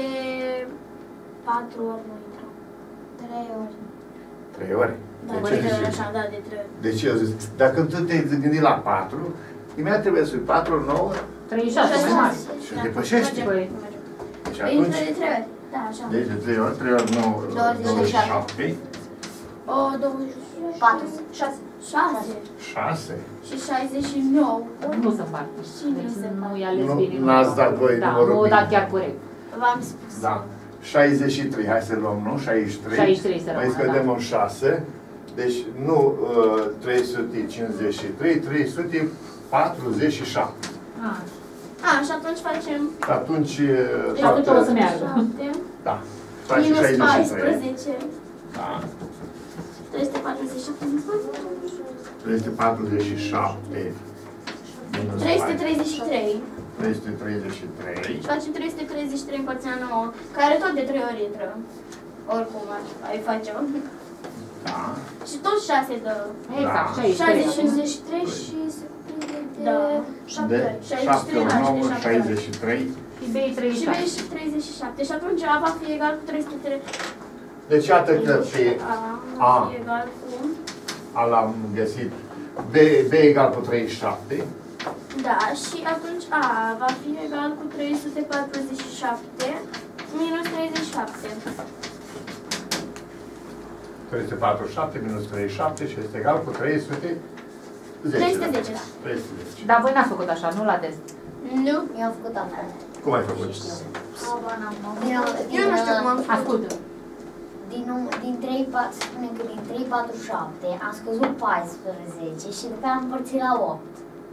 [SPEAKER 4] patru ori nu intră.
[SPEAKER 5] Trei ori.
[SPEAKER 2] trei ori.
[SPEAKER 4] Da,
[SPEAKER 2] De
[SPEAKER 4] de
[SPEAKER 2] ce
[SPEAKER 4] trei ori
[SPEAKER 2] zici?
[SPEAKER 4] așa, da, de trei ori.
[SPEAKER 2] Deci eu zic, dacă tu te-ai gândit la patru, imediat trebuie să sui patru, nouă
[SPEAKER 3] treizeci și șase, mai mare.
[SPEAKER 2] și depășește.
[SPEAKER 3] Păi,
[SPEAKER 2] Și
[SPEAKER 4] Păi
[SPEAKER 2] atunci,
[SPEAKER 4] intră de trei ori. Da, așa.
[SPEAKER 2] deci de trei ori, trei ori nouă,
[SPEAKER 1] douăzeci și
[SPEAKER 2] șapte,
[SPEAKER 4] O, douăzeci și
[SPEAKER 1] Patru.
[SPEAKER 4] șase. Șase.
[SPEAKER 2] șase.
[SPEAKER 4] Și șaizeci și nouă.
[SPEAKER 3] nu se împarte.
[SPEAKER 4] Și nu
[SPEAKER 3] Deci
[SPEAKER 4] se
[SPEAKER 3] nu
[SPEAKER 4] împarte.
[SPEAKER 3] i-a ales
[SPEAKER 2] Nu-
[SPEAKER 3] bine.
[SPEAKER 2] n-ați dat voi
[SPEAKER 3] Da,
[SPEAKER 2] numărul
[SPEAKER 3] nu o
[SPEAKER 2] bine.
[SPEAKER 3] dat chiar corect.
[SPEAKER 4] V-am spus.
[SPEAKER 2] Da. șaizeci și trei, hai să luăm, nu? șaizeci și trei.
[SPEAKER 3] șaizeci și trei să
[SPEAKER 2] Mai
[SPEAKER 3] rămână,
[SPEAKER 2] scădem
[SPEAKER 3] da.
[SPEAKER 2] în șase. Deci nu uh, trei sute cincizeci și trei, trei sute patruzeci și șapte.
[SPEAKER 3] Ah,
[SPEAKER 4] A, și atunci facem
[SPEAKER 2] Și atunci...
[SPEAKER 3] Deci atunci o să meargă.
[SPEAKER 4] șapte
[SPEAKER 2] Da. Face
[SPEAKER 4] minus
[SPEAKER 2] șaizeci și trei.
[SPEAKER 4] paisprezece.
[SPEAKER 2] Da.
[SPEAKER 4] trei sute patruzeci și șapte minus
[SPEAKER 2] trei sute patruzeci și șapte. minus
[SPEAKER 4] trei sute treizeci și trei.
[SPEAKER 2] trei sute treizeci și trei.
[SPEAKER 4] Și facem trei sute treizeci și trei împărțit la nouă, care tot de trei ori intră. Oricum, ar- ai face-o.
[SPEAKER 2] Da.
[SPEAKER 4] Și tot șase dă.
[SPEAKER 3] exact,
[SPEAKER 2] Da.
[SPEAKER 3] șaizeci și trei.
[SPEAKER 4] șaizeci și trei și se prinde de
[SPEAKER 5] Da.
[SPEAKER 4] șapte
[SPEAKER 2] De
[SPEAKER 4] ori. șaizeci și
[SPEAKER 2] șapte
[SPEAKER 4] trei
[SPEAKER 2] ori
[SPEAKER 4] naște
[SPEAKER 2] nouă,
[SPEAKER 4] șapte
[SPEAKER 2] șaizeci
[SPEAKER 4] ori.
[SPEAKER 2] și trei.
[SPEAKER 3] Și B treizeci
[SPEAKER 4] Și
[SPEAKER 3] și șase.
[SPEAKER 4] vei și treizeci și șapte. Și atunci A va fi egal cu trei sute treizeci.
[SPEAKER 2] Deci iată că pe
[SPEAKER 4] A va
[SPEAKER 2] A.
[SPEAKER 4] fi egal cu...
[SPEAKER 2] A l-am găsit. B, B egal cu treizeci și șapte.
[SPEAKER 4] Da, și atunci A va fi egal cu trei sute patruzeci și șapte minus treizeci și șapte.
[SPEAKER 2] trei sute patruzeci și șapte minus treizeci și șapte și este egal cu trei sute zece.
[SPEAKER 4] trei sute zece, da.
[SPEAKER 2] trei sute zece.
[SPEAKER 3] Dar voi n-ați făcut așa, nu la test.
[SPEAKER 4] Nu.
[SPEAKER 1] Eu am făcut acum.
[SPEAKER 2] Cum ai făcut?
[SPEAKER 5] Aba n-am
[SPEAKER 1] Din,
[SPEAKER 4] Eu nu știu cum am făcut.
[SPEAKER 3] Ascultă.
[SPEAKER 1] din, num- din trei, patru, spune că din trei, patru, șapte am scăzut paisprezece și după aia am împărțit la opt.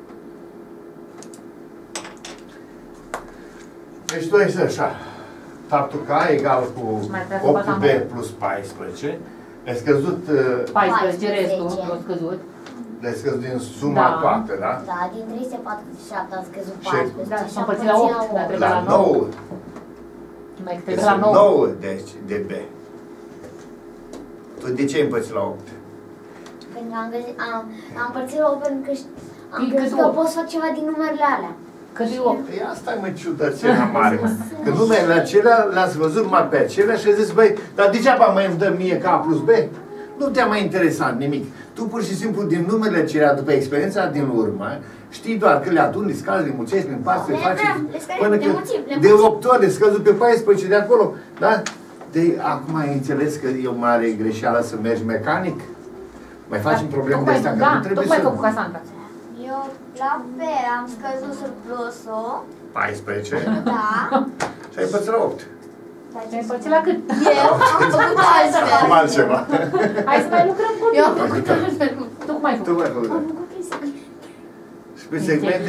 [SPEAKER 2] Deci tu este așa. Faptul că A egal cu
[SPEAKER 3] Mai trebuie să
[SPEAKER 2] opt
[SPEAKER 3] facem
[SPEAKER 2] B
[SPEAKER 3] mai.
[SPEAKER 2] plus paisprezece, ai scăzut, uh,
[SPEAKER 3] paisprezece, restul
[SPEAKER 1] paisprezece.
[SPEAKER 3] l-a scăzut.
[SPEAKER 2] le-ai scăzut din suma
[SPEAKER 3] Da.
[SPEAKER 2] toată, da?
[SPEAKER 1] Da, din trei sute patruzeci și șapte am scăzut
[SPEAKER 2] Și-
[SPEAKER 1] paisprezece
[SPEAKER 3] Da,
[SPEAKER 1] și
[SPEAKER 3] s-a
[SPEAKER 1] am
[SPEAKER 3] împărțit
[SPEAKER 1] împărțit
[SPEAKER 3] la
[SPEAKER 1] la
[SPEAKER 3] opt, dar
[SPEAKER 1] opt.
[SPEAKER 3] trebuie
[SPEAKER 2] La
[SPEAKER 3] la nouă.
[SPEAKER 2] nouă.
[SPEAKER 3] Mai
[SPEAKER 2] Că
[SPEAKER 3] trebuie la
[SPEAKER 2] sunt
[SPEAKER 3] nouă.
[SPEAKER 2] nouă deci, de B. Tu de ce ai împărțit la opt?
[SPEAKER 1] Pentru că am, găsit, am, am împărțit la opt pentru că ș- am
[SPEAKER 3] Din
[SPEAKER 1] găsit
[SPEAKER 3] cât
[SPEAKER 1] că
[SPEAKER 3] opt?
[SPEAKER 1] pot să fac ceva din numerele alea.
[SPEAKER 3] Că de opt.
[SPEAKER 2] Păi asta e mă ciudățenia mare, mă. Că numerele acelea le-ați văzut numai pe acelea și ai zis, băi, dar degeaba mai îmi dă mie ca A plus B? Nu te-a mai interesat nimic. Tu pur și simplu din numerele acelea, după experiența din urmă, știi doar că le aduni, le scazi, le mulțești, le împarți, le
[SPEAKER 4] Le
[SPEAKER 2] faci...
[SPEAKER 4] vreau, le scazi,
[SPEAKER 2] până
[SPEAKER 4] le
[SPEAKER 2] când-
[SPEAKER 4] mulțim, le
[SPEAKER 2] de
[SPEAKER 4] mulțim.
[SPEAKER 2] opt ori, le scăzut pe paisprezece de acolo, da? De acum ai înțeles că e o mare greșeală să mergi mecanic? Mai facem probleme de
[SPEAKER 3] Tocmai-
[SPEAKER 2] astea, că
[SPEAKER 3] da,
[SPEAKER 2] nu trebuie
[SPEAKER 3] tocmai
[SPEAKER 2] să...
[SPEAKER 3] făcut ca Sandra.
[SPEAKER 5] Eu la B am scăzut surplusul.
[SPEAKER 2] paisprezece
[SPEAKER 5] Da.
[SPEAKER 2] și ai împărțit la opt.
[SPEAKER 5] Dar
[SPEAKER 3] Te-ai împărțit la cât?
[SPEAKER 5] Eu am făcut altfel.
[SPEAKER 2] Acum altceva.
[SPEAKER 3] Hai să mai lucrăm cu
[SPEAKER 4] Eu am
[SPEAKER 3] tine.
[SPEAKER 4] făcut altfel.
[SPEAKER 3] Tu cum ai
[SPEAKER 2] Tu
[SPEAKER 3] făcut?
[SPEAKER 2] mai făcut.
[SPEAKER 4] Am făcut chestia.
[SPEAKER 2] Și pe segmente?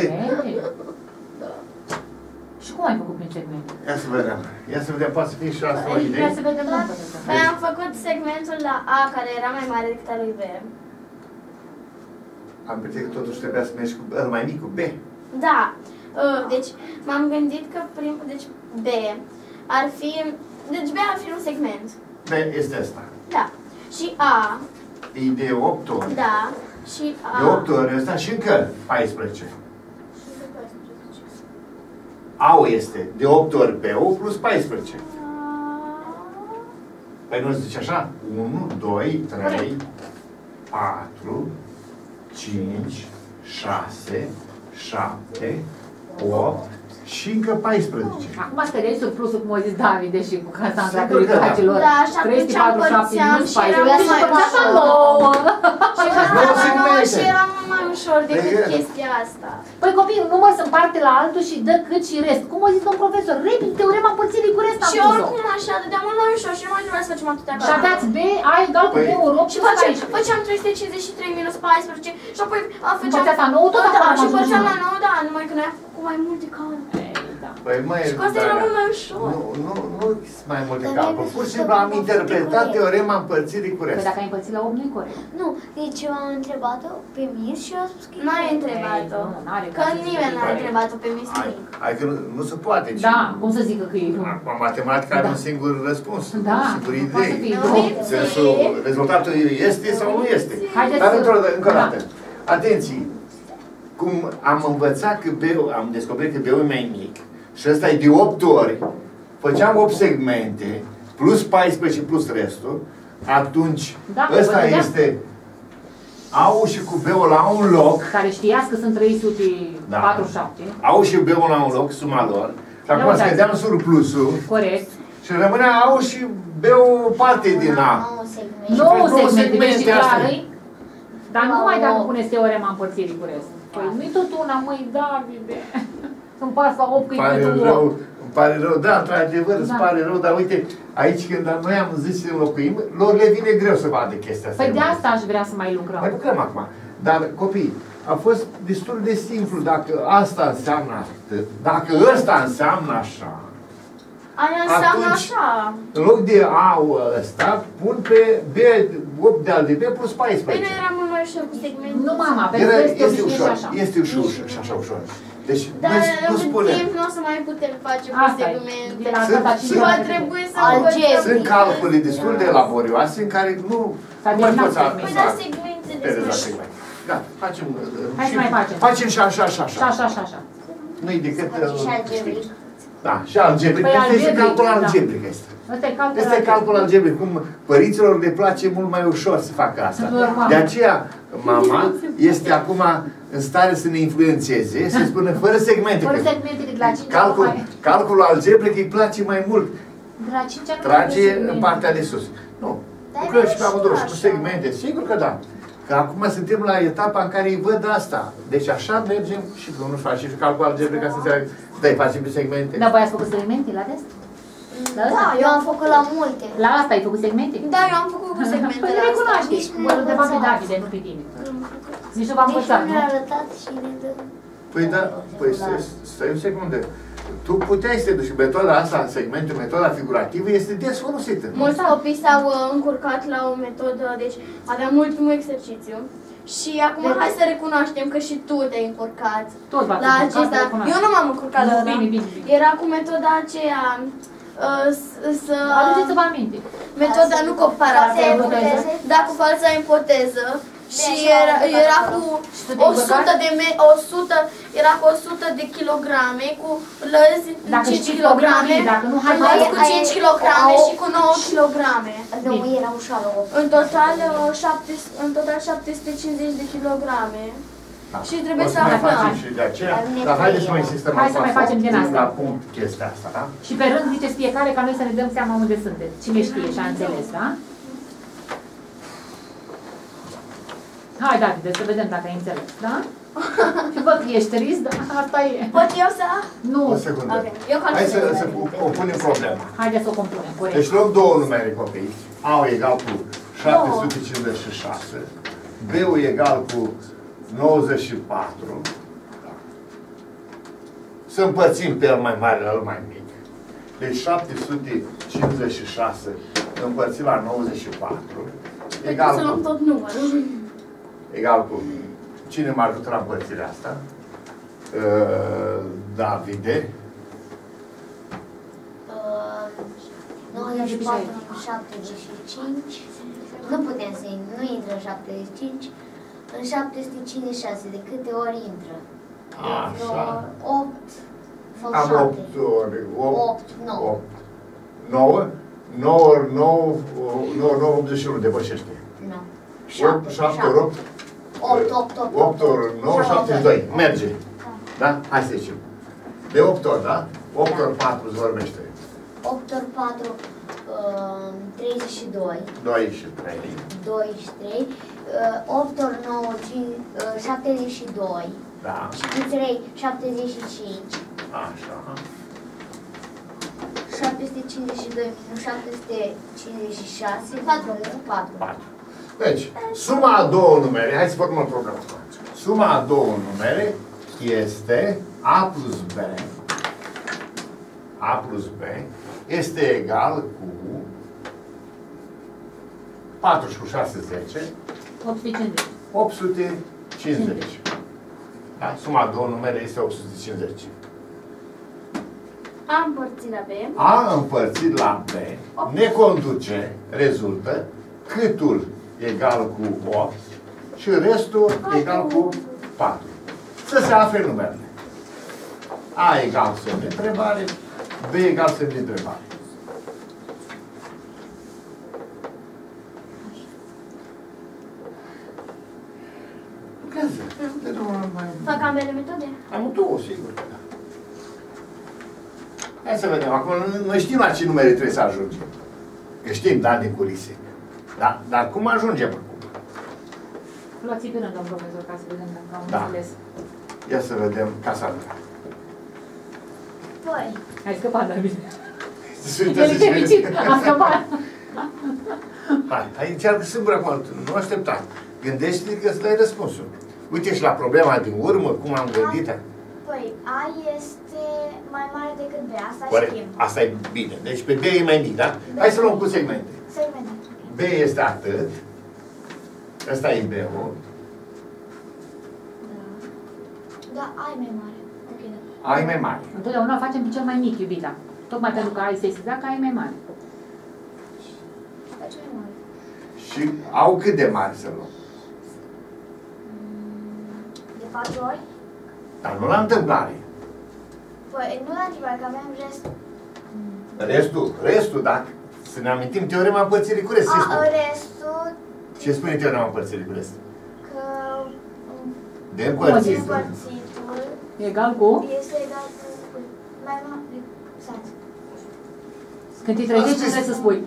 [SPEAKER 3] Și cum ai făcut prin segmente?
[SPEAKER 2] Ia să vedem. Ia să vedem, poate să fie și asta o
[SPEAKER 3] Ia
[SPEAKER 2] idee.
[SPEAKER 3] să vedem cum să
[SPEAKER 4] Păi am făcut segmentul la A, care era mai mare decât al lui B.
[SPEAKER 2] Am pretins că totuși trebuia să mergi cu ăla mai mic, cu B.
[SPEAKER 4] Da. Uh, Deci m-am gândit că prim, deci B ar fi, deci B ar fi un segment.
[SPEAKER 2] B este asta.
[SPEAKER 4] Da. Și A,
[SPEAKER 2] E de opt ori.
[SPEAKER 4] da. Și A.
[SPEAKER 2] De opt ori ăsta și încă paisprezece. A-ul este de opt ori B-ul plus paisprezece. Păi nu zice așa? unu, doi, trei, patru, cinci, șase, șapte, opt și încă paisprezece.
[SPEAKER 3] Acum scădeai surplusul, cum a zis David, și cu Cassandra
[SPEAKER 2] Sigur că da.
[SPEAKER 3] Crăcilor.
[SPEAKER 5] Da, și atunci
[SPEAKER 3] trei sute patruzeci și șapte
[SPEAKER 5] împărțeam
[SPEAKER 3] minus
[SPEAKER 5] și era
[SPEAKER 3] paisprezece.
[SPEAKER 5] mai
[SPEAKER 3] Și
[SPEAKER 5] ușor.
[SPEAKER 3] nouă.
[SPEAKER 5] Și
[SPEAKER 2] Nouă
[SPEAKER 5] asta nouă
[SPEAKER 2] segmente.
[SPEAKER 5] și era mult mai ușor decât
[SPEAKER 2] Adică-
[SPEAKER 5] chestia asta.
[SPEAKER 3] Păi copii, un număr se împarte la altul și dă cât și rest. Cum a zis domn profesor? Repede, teorema împărțirii cu rest am
[SPEAKER 5] Și
[SPEAKER 3] pus-o.
[SPEAKER 5] oricum așa, dădea mult mai ușor și nu mai trebuia să facem atâtea
[SPEAKER 3] Și aveați B, A egal cu
[SPEAKER 2] Păi-
[SPEAKER 3] B ori opt
[SPEAKER 5] Și
[SPEAKER 3] plus
[SPEAKER 5] facem,
[SPEAKER 3] paisprezece.
[SPEAKER 5] făceam trei sute cincizeci și trei minus paisprezece și apoi a, făceam...
[SPEAKER 3] Împărțeați la nouă, tot
[SPEAKER 5] da,
[SPEAKER 3] acolo am
[SPEAKER 5] și
[SPEAKER 3] ajuns
[SPEAKER 5] împărțeam
[SPEAKER 3] la
[SPEAKER 5] la nouă, da, numai că noi cu mai multe calcule.
[SPEAKER 3] Da.
[SPEAKER 2] Păi măi,
[SPEAKER 5] Și cu asta era
[SPEAKER 2] Daria,
[SPEAKER 5] mult mai ușor.
[SPEAKER 2] Nu, nu, nu sunt mai multe
[SPEAKER 1] Dar
[SPEAKER 2] calcule.
[SPEAKER 1] noi
[SPEAKER 2] Pur și
[SPEAKER 1] nu
[SPEAKER 2] simplu am
[SPEAKER 1] suntem
[SPEAKER 2] interpretat
[SPEAKER 1] corect.
[SPEAKER 2] teorema împărțirii cu
[SPEAKER 3] Păi
[SPEAKER 2] rest.
[SPEAKER 3] dacă ai împărțit la opt, nu e corect.
[SPEAKER 1] Nu, deci eu am întrebat-o pe Miss și eu a spus că e
[SPEAKER 5] N-ai
[SPEAKER 1] corect.
[SPEAKER 5] întrebat-o.
[SPEAKER 3] Nu, n-are
[SPEAKER 5] Că
[SPEAKER 3] cum să
[SPEAKER 5] nimeni
[SPEAKER 3] zică
[SPEAKER 5] n-a
[SPEAKER 3] că e
[SPEAKER 5] întrebat-o pe Miss
[SPEAKER 2] Hai,
[SPEAKER 5] Lee.
[SPEAKER 2] hai că nu, nu se poate. ci-
[SPEAKER 3] Da, cum să zică că e nu?
[SPEAKER 2] Acum, matematica are
[SPEAKER 3] Da.
[SPEAKER 2] un singur răspuns,
[SPEAKER 3] Da,
[SPEAKER 2] o singură
[SPEAKER 3] nu poate
[SPEAKER 2] idee.
[SPEAKER 3] fi.
[SPEAKER 5] Nu,
[SPEAKER 2] Sensul, rezultatul este sau nu este.
[SPEAKER 3] Haideți
[SPEAKER 2] Dar
[SPEAKER 3] să-
[SPEAKER 2] într-o dată, încă o
[SPEAKER 3] da.
[SPEAKER 2] dată. Atenție! Cum am învățat că B-ul, am descoperit că B-ul e mai mic și ăsta e de opt ori, făceam opt segmente, plus paisprezece plus restul, atunci
[SPEAKER 3] Da,
[SPEAKER 2] ăsta
[SPEAKER 3] vă vedeam.
[SPEAKER 2] este A-ul și cu B-ul la un loc,
[SPEAKER 3] Care știați că sunt trei sute patruzeci și șapte.
[SPEAKER 2] A-ul și B-ul la un loc, suma lor, și acum
[SPEAKER 3] uitați.
[SPEAKER 2] scădeam surplusul
[SPEAKER 3] Corect.
[SPEAKER 2] și rămânea A-ul și B-ul parte din A.
[SPEAKER 1] nouă segmente.
[SPEAKER 3] nouă
[SPEAKER 2] nouă
[SPEAKER 3] segmente,
[SPEAKER 2] segmente,
[SPEAKER 3] vezi și
[SPEAKER 2] asta
[SPEAKER 3] clar,
[SPEAKER 2] e.
[SPEAKER 3] îi? Dar
[SPEAKER 1] La
[SPEAKER 3] numai dacă
[SPEAKER 1] opt.
[SPEAKER 3] puneți teorema împărțirii cu rest. Păi nu-i tot una, măi, Davide. Îmi pas la opt că e
[SPEAKER 2] Pare
[SPEAKER 3] pentru
[SPEAKER 2] rău,
[SPEAKER 3] opt.
[SPEAKER 2] îmi pare rău, da, într-adevăr, îți
[SPEAKER 3] Da.
[SPEAKER 2] pare rău, dar uite, aici când noi am zis să înlocuim, lor le vine greu să vadă chestia asta.
[SPEAKER 3] Păi de asta aș vrea să mai lucrăm.
[SPEAKER 2] Mai lucrăm acum. Dar, copii, a fost destul de simplu. Dacă asta înseamnă atât, dacă ăsta înseamnă așa,
[SPEAKER 5] Aia înseamnă
[SPEAKER 2] Atunci-
[SPEAKER 5] așa.
[SPEAKER 2] în loc de A-ul ăsta, pun pe B, opt de al de B plus
[SPEAKER 5] Păi nu
[SPEAKER 2] paisprezece.
[SPEAKER 5] era mult mai ușor cu segmentul.
[SPEAKER 3] Nu, mama, pe
[SPEAKER 2] Era,
[SPEAKER 3] rest te
[SPEAKER 2] este
[SPEAKER 3] obișnuiești
[SPEAKER 2] ușor,
[SPEAKER 3] așa.
[SPEAKER 2] este ușor, ușor, și așa ușor. Deci,
[SPEAKER 5] Dar
[SPEAKER 2] nu, nu
[SPEAKER 5] în
[SPEAKER 2] spune.
[SPEAKER 5] timp nu o să mai putem face cu
[SPEAKER 3] Asta e.
[SPEAKER 5] segmente.
[SPEAKER 3] De la
[SPEAKER 2] Sunt-
[SPEAKER 3] data
[SPEAKER 2] sunt-
[SPEAKER 5] Și va
[SPEAKER 3] cinci
[SPEAKER 5] trebui să
[SPEAKER 1] Algebra.
[SPEAKER 5] învățăm.
[SPEAKER 2] Sunt calcule destul de laborioase în care nu,
[SPEAKER 3] S-a
[SPEAKER 2] nu mai
[SPEAKER 3] terminat
[SPEAKER 2] poți să
[SPEAKER 3] segmentul.
[SPEAKER 5] Păi
[SPEAKER 2] să-
[SPEAKER 5] da, segmente
[SPEAKER 2] pe de la
[SPEAKER 5] despre...
[SPEAKER 2] segment. Da, facem.
[SPEAKER 3] Hai să
[SPEAKER 2] și-
[SPEAKER 3] mai facem.
[SPEAKER 2] Facem și așa, și
[SPEAKER 3] Și
[SPEAKER 2] așa.
[SPEAKER 3] așa, așa, așa.
[SPEAKER 2] Nu-i decât...
[SPEAKER 1] Face și
[SPEAKER 2] uh,
[SPEAKER 1] algebric.
[SPEAKER 2] Da, și algebric.
[SPEAKER 3] Păi
[SPEAKER 2] Asta este
[SPEAKER 3] algebric,
[SPEAKER 2] calcul
[SPEAKER 3] da.
[SPEAKER 2] algebric. Este.
[SPEAKER 3] Ăsta e calcul.
[SPEAKER 2] Este calcul algebric. Cum părinților le place mult mai ușor să facă asta.
[SPEAKER 3] Normal.
[SPEAKER 2] De aceea, mama este acum în stare să ne influențeze, să spună fără segmente.
[SPEAKER 3] Fără
[SPEAKER 2] că
[SPEAKER 3] segmente, de la cinci
[SPEAKER 2] Calcul,
[SPEAKER 3] mai...
[SPEAKER 2] calculul algebric îi place mai mult.
[SPEAKER 3] De la cinci ani nu
[SPEAKER 2] Trage
[SPEAKER 3] mai
[SPEAKER 2] în
[SPEAKER 3] segmente.
[SPEAKER 2] partea de sus. Nu.
[SPEAKER 5] Dar
[SPEAKER 2] Lucrăm
[SPEAKER 5] e
[SPEAKER 2] și pe
[SPEAKER 5] și
[SPEAKER 2] amândouă și cu
[SPEAKER 5] așa.
[SPEAKER 2] segmente. Sigur că da. Că acum suntem la etapa în care îi văd asta. Deci așa mergem și că nu face și calcul algebric ca să înțeleagă. Da, îi facem pe segmente.
[SPEAKER 3] Dar voi ați făcut segmente la test? La
[SPEAKER 1] Da,
[SPEAKER 3] ăsta?
[SPEAKER 1] eu am făcut la multe.
[SPEAKER 3] La asta ai făcut segmente?
[SPEAKER 5] Da, eu am făcut cu
[SPEAKER 3] Păi
[SPEAKER 5] segmentele
[SPEAKER 3] le
[SPEAKER 5] astea.
[SPEAKER 3] recunoaște.
[SPEAKER 1] Nici nu
[SPEAKER 3] Mă
[SPEAKER 1] le-am
[SPEAKER 3] întreba pe
[SPEAKER 1] învățat.
[SPEAKER 3] Davide, nu pe tine. Nici nu v-am
[SPEAKER 1] Deci
[SPEAKER 3] învățat,
[SPEAKER 1] nu
[SPEAKER 3] nu?
[SPEAKER 1] ne-a arătat și ne dă...
[SPEAKER 2] Păi da, păi stai, stai o secundă. Tu puteai să te duci. Metoda asta, segmentul, metoda figurativă, este des folosită.
[SPEAKER 5] Mulți copii s-au uh, încurcat la o metodă, deci aveam ultimul exercițiu. Și acum hai să recunoaștem că și tu te-ai încurcat
[SPEAKER 3] Tot v-ați
[SPEAKER 5] la
[SPEAKER 3] încurcat,
[SPEAKER 5] acesta.
[SPEAKER 3] recunoaște.
[SPEAKER 5] Eu nu m-am încurcat la
[SPEAKER 3] Nu,
[SPEAKER 5] ăla.
[SPEAKER 3] bine, bine, bine.
[SPEAKER 5] Era cu metoda aceea uh, s- să...
[SPEAKER 3] Aduceți-vă aminte.
[SPEAKER 5] Metoda nu comparație,
[SPEAKER 1] Falsa ipoteză?
[SPEAKER 5] da, cu falsa ipoteză. Și
[SPEAKER 1] așa
[SPEAKER 5] era,
[SPEAKER 1] am învățat
[SPEAKER 5] era
[SPEAKER 1] acolo.
[SPEAKER 5] cu
[SPEAKER 3] Și tu te-ai
[SPEAKER 5] o sută
[SPEAKER 3] încurcat?
[SPEAKER 5] de me, o sută, era cu o sută de kilograme, cu lăzi
[SPEAKER 3] Dacă
[SPEAKER 5] cinci
[SPEAKER 3] știi
[SPEAKER 5] kilograme,
[SPEAKER 3] problema, dacă nu, hai
[SPEAKER 5] lăzi
[SPEAKER 1] mai-
[SPEAKER 5] cu
[SPEAKER 1] ai-
[SPEAKER 5] cinci kilograme
[SPEAKER 1] au-
[SPEAKER 5] și cu nouă kilograme.
[SPEAKER 1] Nu,
[SPEAKER 3] Bine.
[SPEAKER 1] era ușoară. o-
[SPEAKER 5] În total, uh, șapte, în total șapte sute cincizeci de kilograme.
[SPEAKER 2] Da.
[SPEAKER 5] Și trebuie
[SPEAKER 2] O
[SPEAKER 5] să
[SPEAKER 2] mai
[SPEAKER 5] aflăm.
[SPEAKER 2] facem și de aceea,
[SPEAKER 1] Dar ne
[SPEAKER 2] dar haideți să mai
[SPEAKER 1] trebuie.
[SPEAKER 2] insistăm
[SPEAKER 3] Hai să
[SPEAKER 2] acum
[SPEAKER 3] mai facem din
[SPEAKER 2] punem
[SPEAKER 3] asta.
[SPEAKER 2] la punct chestia asta, da?
[SPEAKER 3] Și pe rând ziceți fiecare ca noi să ne dăm seama unde sunteți. Cine știe și a înțeles, da? Hai, Davide, să vedem dacă ai înțeles, da? Și văd că ești trist, dar asta e.
[SPEAKER 5] Pot eu să...
[SPEAKER 3] Nu.
[SPEAKER 2] O secundă.
[SPEAKER 5] Ok, eu
[SPEAKER 2] Hai să,
[SPEAKER 5] calculez.
[SPEAKER 2] să o punem problema.
[SPEAKER 3] Haideți să o compunem, corect.
[SPEAKER 2] Deci luăm două numere copii. A-ul egal cu șapte sute cincizeci și șase, B-ul egal cu nouăzeci și patru. Să împărțim pe el mai mare la el mai mic. Deci șapte sute cincizeci și șase împărțit la nouăzeci și patru
[SPEAKER 5] Păi
[SPEAKER 2] egal
[SPEAKER 5] să luăm
[SPEAKER 2] cu,
[SPEAKER 5] tot numărul.
[SPEAKER 2] egal cu cine m-a ajutat la împărțirea asta? Uh, Davide.
[SPEAKER 1] Uh, nouăzeci și patru, șaptezeci și cinci. Nu putem să in- nu intră în șaptezeci și cinci. În șapte sute cincizeci și șase, de câte ori intră?
[SPEAKER 2] Așa.
[SPEAKER 1] opt sau
[SPEAKER 2] Am
[SPEAKER 1] șapte?
[SPEAKER 2] opt ori.
[SPEAKER 1] opt, nouă.
[SPEAKER 2] nouă? nouă ori nouă, nouă, nouă, optzeci și unu depășește.
[SPEAKER 1] Nu.
[SPEAKER 2] opt, șapte ori opt.
[SPEAKER 1] opt, opt, opt.
[SPEAKER 2] opt ori nouă, șaptezeci și doi. Merge.
[SPEAKER 1] Da.
[SPEAKER 2] Da? Hai să zicem. De opt ori, da? opt ori patru îți vorbește.
[SPEAKER 1] opt ori patru, uh, treizeci și doi.
[SPEAKER 2] doi și trei.
[SPEAKER 1] doi și trei. Uh, opt ori nouă, cinci, uh, șaptezeci și doi.
[SPEAKER 2] Da.
[SPEAKER 1] Și cu trei, șaptezeci și cinci.
[SPEAKER 2] Așa.
[SPEAKER 1] șapte sute cincizeci și doi minus șapte sute cincizeci și șase. patru. patru.
[SPEAKER 2] patru. Deci, suma a două numere, hai să formăm problema. Suma a două numere este A plus B. A plus B este egal cu patru și cu șase, zece.
[SPEAKER 3] opt sute cincizeci.
[SPEAKER 2] opt sute cincizeci. Da? Suma a două numere este opt sute cincizeci.
[SPEAKER 5] A împărțit la B.
[SPEAKER 2] A împărțit la B ne conduce, rezultă, câtul egal cu opt și restul egal cu patru. Să se afle numerele. A egal semn de întrebare, B egal semn de întrebare. Lucrează. Te dau mai...
[SPEAKER 5] Fac ambele metode?
[SPEAKER 2] Am două, sigur. Da. Hai să vedem. Acum, noi știm la ce numere trebuie să ajungem. Că știm, da, din culise. Da? Dar cum ajungem acum?
[SPEAKER 3] Luați pe rând, domn profesor, ca să vedem dacă am
[SPEAKER 2] Da.
[SPEAKER 3] înțeles.
[SPEAKER 2] Ia să vedem Casandra.
[SPEAKER 1] Păi,
[SPEAKER 3] Ai scăpat, dar bine.
[SPEAKER 2] Sunt
[SPEAKER 3] El e fericit, a scăpat.
[SPEAKER 2] Hai, hai, încearcă singur acum. Nu aștepta. Gândește-te că îți dai răspunsul. Uite și la problema din urmă, cum am gândit.
[SPEAKER 1] păi, A este mai mare decât B, asta
[SPEAKER 2] Corect.
[SPEAKER 1] știm.
[SPEAKER 2] Asta e bine. Deci pe B e mai mic, da? Hai să luăm cu segmente.
[SPEAKER 1] Segmente.
[SPEAKER 2] B este atât. Ăsta e B-ul.
[SPEAKER 1] Da, A e mai mare. Ok, da.
[SPEAKER 2] A e mai mare.
[SPEAKER 3] Întotdeauna facem pe cel mai mic, iubita. Tocmai pentru că ai sesizat că ai mai mare.
[SPEAKER 1] Face mai mare.
[SPEAKER 2] Și au cât de mari să luăm?
[SPEAKER 1] De patru ori?
[SPEAKER 2] Dar nu la întâmplare.
[SPEAKER 1] Păi, nu la întrebare, că avem rest.
[SPEAKER 2] Restul, restul, dacă să ne amintim teorema împărțirii cu rest. Ce
[SPEAKER 1] A,
[SPEAKER 2] spune?
[SPEAKER 1] restul,
[SPEAKER 2] Ce spune teorema împărțirii cu rest?
[SPEAKER 1] că
[SPEAKER 2] De împărțit.
[SPEAKER 1] împărțitul
[SPEAKER 3] Egal cu?
[SPEAKER 1] este egal cu mai mare. Stați.
[SPEAKER 3] Când te trezești, ce trebuie să spui?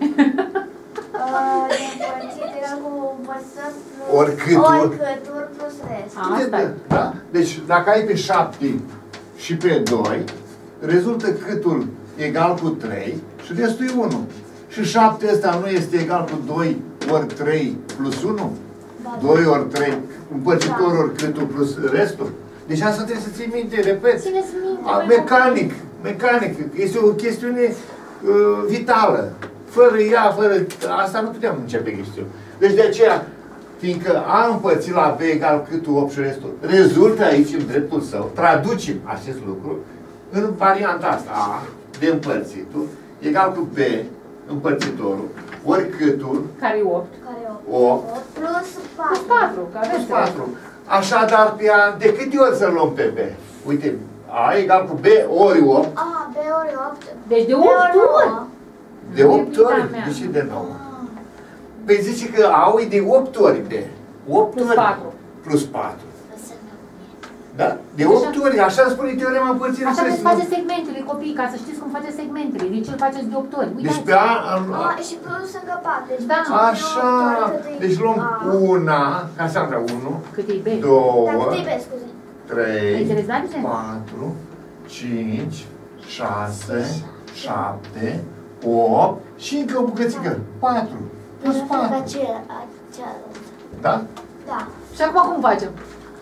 [SPEAKER 1] Uh, de împărțit egal cu împărțit plus
[SPEAKER 2] Oricâtul.
[SPEAKER 1] oricâtul plus rest.
[SPEAKER 3] Asta e.
[SPEAKER 2] Da? Deci dacă ai pe șapte și pe doi, rezultă câtul egal cu trei și restul e unu. Și șapte ăsta nu este egal cu doi ori trei plus unu?
[SPEAKER 1] Da.
[SPEAKER 2] doi ori trei, împărțitor ori câtul plus restul? Deci asta trebuie să ții minte, repet.
[SPEAKER 3] Țineți minte.
[SPEAKER 2] A, mecanic, mecanic. Este o chestiune uh, vitală. Fără ea, fără... Asta nu puteam începe chestiunea. Deci de aceea, fiindcă A împărțit la B egal câtul opt și restul, rezultă aici, în dreptul său, traducem acest lucru în varianta asta. A, de împărțitul, egal cu B, împărțitorul, ori câtul,
[SPEAKER 3] Care e opt?
[SPEAKER 1] Care e
[SPEAKER 2] opt,
[SPEAKER 1] opt plus
[SPEAKER 3] Plus
[SPEAKER 1] patru.
[SPEAKER 3] patru, că
[SPEAKER 2] plus
[SPEAKER 3] aveți
[SPEAKER 2] patru. Așadar, pe A, de câte ori să luăm pe B? Uite, A egal cu B ori opt,
[SPEAKER 1] A, B ori opt.
[SPEAKER 3] Deci de
[SPEAKER 1] B
[SPEAKER 3] opt ori.
[SPEAKER 1] nouă.
[SPEAKER 2] de opt
[SPEAKER 3] Iubita
[SPEAKER 2] ori.
[SPEAKER 3] mea.
[SPEAKER 2] De ce de nouă? Păi zice că au e de opt ori de. opt
[SPEAKER 3] Plus
[SPEAKER 2] ori
[SPEAKER 3] patru.
[SPEAKER 2] plus patru.
[SPEAKER 1] Înseamnă.
[SPEAKER 2] Da? De opt ori. Așa spune teorema împărțirii
[SPEAKER 3] Așa
[SPEAKER 2] cu
[SPEAKER 3] veți
[SPEAKER 2] restul.
[SPEAKER 3] face segmentele, copii, ca să știți cum faceți segmentele. Deci îl faceți de opt ori.
[SPEAKER 2] Deci
[SPEAKER 3] Uitați.
[SPEAKER 2] pe A... am-
[SPEAKER 1] A, și plus încă patru. Deci
[SPEAKER 3] Da.
[SPEAKER 1] facem
[SPEAKER 2] Așa.
[SPEAKER 1] opt ori cât e
[SPEAKER 2] Deci luăm
[SPEAKER 1] A.
[SPEAKER 2] una, ca să am unu,
[SPEAKER 3] Cât e B?
[SPEAKER 1] Dar
[SPEAKER 2] două,
[SPEAKER 1] cât e B, scuze?
[SPEAKER 3] Ai
[SPEAKER 2] trei,
[SPEAKER 3] înțeles, da, Vicente?
[SPEAKER 2] patru, cinci, șase, șapte, opt și încă o bucățică. patru. Plus
[SPEAKER 1] Deci
[SPEAKER 2] patru.
[SPEAKER 1] aceea- cealaltă.
[SPEAKER 2] Da?
[SPEAKER 1] Da.
[SPEAKER 3] Și acum cum facem?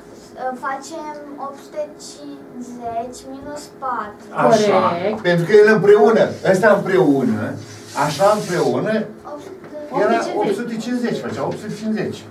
[SPEAKER 1] Facem opt sute cincizeci minus patru.
[SPEAKER 2] Așa.
[SPEAKER 3] Corect.
[SPEAKER 2] Pentru că el împreună, ăsta împreună, așa împreună,
[SPEAKER 1] opt sute
[SPEAKER 2] era
[SPEAKER 3] opt sute cincizeci.
[SPEAKER 2] opt sute cincizeci, făcea opt sute cincizeci.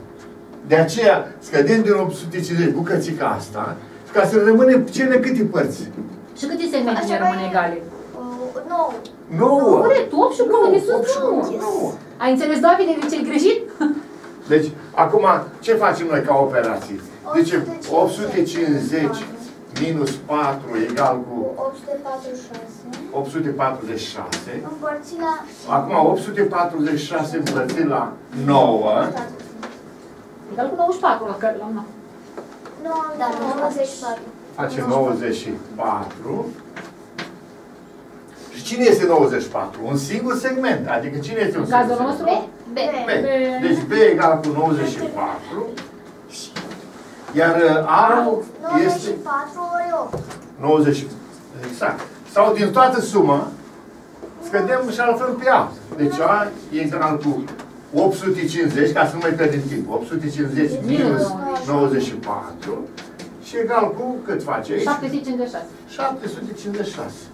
[SPEAKER 2] De aceea, scădem din opt sute cincizeci bucățica asta, ca să rămâne cele câte părți?
[SPEAKER 3] Și câte segmente
[SPEAKER 1] Așa
[SPEAKER 3] ne rămân
[SPEAKER 1] mai-
[SPEAKER 3] egale?
[SPEAKER 1] Uh, nouă.
[SPEAKER 2] nouă.
[SPEAKER 3] Corect, opt și
[SPEAKER 2] Nouă,
[SPEAKER 3] până de sus
[SPEAKER 2] opt și
[SPEAKER 3] nouă.
[SPEAKER 2] nouă, nouă.
[SPEAKER 3] Ai înțeles, Davide, de ce-i greșit?
[SPEAKER 2] Deci, acum, ce facem noi ca operații? Deci, opt sute cincizeci minus patru egal
[SPEAKER 1] Cu
[SPEAKER 2] cu
[SPEAKER 1] opt sute patruzeci și șase.
[SPEAKER 2] opt sute patruzeci și șase.
[SPEAKER 1] Împărțit la...
[SPEAKER 2] Acum, opt sute patruzeci și șase împărțit la nouă.
[SPEAKER 3] Egal cu nouăzeci și patru la care l-am luat.
[SPEAKER 1] Nu, am dat nouăzeci și patru.
[SPEAKER 2] face nouăzeci și patru. Și cine este nouăzeci și patru? Un singur segment. Adică cine este un singur
[SPEAKER 3] Cazul
[SPEAKER 2] segment?
[SPEAKER 3] nostru?
[SPEAKER 1] B.
[SPEAKER 2] B. Deci B egal cu nouăzeci și patru. Iar A
[SPEAKER 1] nouăzeci
[SPEAKER 2] este
[SPEAKER 1] și patru ori opt.
[SPEAKER 2] nouăzeci. Exact. Sau din toată suma, scădem și altfel pe A. Deci A e egal cu opt sute cincizeci, ca să nu mai pierdem timp. opt sute cincizeci minus nouăzeci și patru și egal cu, cât face aici?
[SPEAKER 3] șapte sute cincizeci și șase.
[SPEAKER 2] șapte sute cincizeci și șase.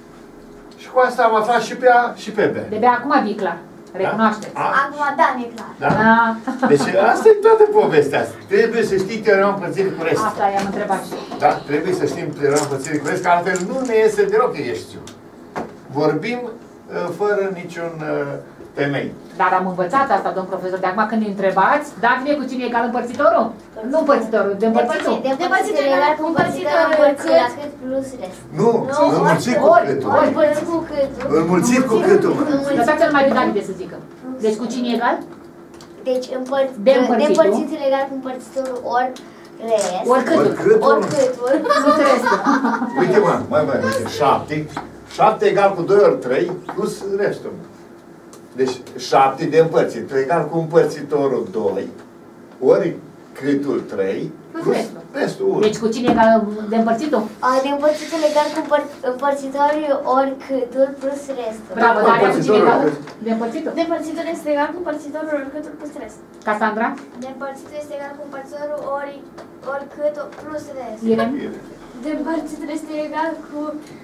[SPEAKER 2] Și cu asta am aflat și pe A și pe B.
[SPEAKER 3] De-abia acum vii clar. Recunoașteți.
[SPEAKER 2] Da? A?
[SPEAKER 1] Acum, da, mi-e clar.
[SPEAKER 2] Da?
[SPEAKER 3] Da.
[SPEAKER 2] Deci asta e toată povestea asta. Trebuie să știi teorema împărțirii cu rest.
[SPEAKER 3] Asta i-am întrebat și eu.
[SPEAKER 2] Da? Trebuie să știm teorema împărțirii cu rest, că altfel nu ne iese deloc că ești eu. Vorbim uh, fără niciun uh, temei.
[SPEAKER 3] Dar am învățat asta, domn profesor. De acum când ne întrebați, da, vine cu cine e egal împărțitorul? Nu împărțitorul, de împărțitul.
[SPEAKER 1] De împărțitul egal cu împărțitorul împărțit la cât plus rest.
[SPEAKER 2] Nu, înmulțit cu câtul.
[SPEAKER 1] Ori împărțit cu câtul.
[SPEAKER 2] Înmulțit cu câtul, mă.
[SPEAKER 3] Lăsați-l mai pe Davide să zică. Deci cu cine e egal?
[SPEAKER 1] Deci împăr...
[SPEAKER 3] De împărțitul.
[SPEAKER 1] de împărțitul egal cu împărțitorul ori rest.
[SPEAKER 3] Ori câtul.
[SPEAKER 1] Ori câtul.
[SPEAKER 3] Plus restul.
[SPEAKER 2] Uite, mă, mai, mai, uite, șapte. șapte egal cu doi ori trei plus restul. Deci șapte de împărțit egal cu împărțitorul doi ori câtul trei
[SPEAKER 3] Plus
[SPEAKER 2] plus
[SPEAKER 3] restul.
[SPEAKER 2] restul unu.
[SPEAKER 3] Deci cu cine e egal de împărțitul?
[SPEAKER 1] A, de împărțitul egal cu împăr... împărțitorul ori câtul plus restul.
[SPEAKER 3] Bravo, dar cu cine e egal
[SPEAKER 2] Împărțitorul.
[SPEAKER 3] de împărțitul?
[SPEAKER 5] De împărțitul este egal cu împărțitorul ori câtul plus rest.
[SPEAKER 3] Casandra?
[SPEAKER 1] De împărțitul este egal cu împărțitorul ori, ori câtul plus rest.
[SPEAKER 3] Irene?
[SPEAKER 5] De împărțitul este egal cu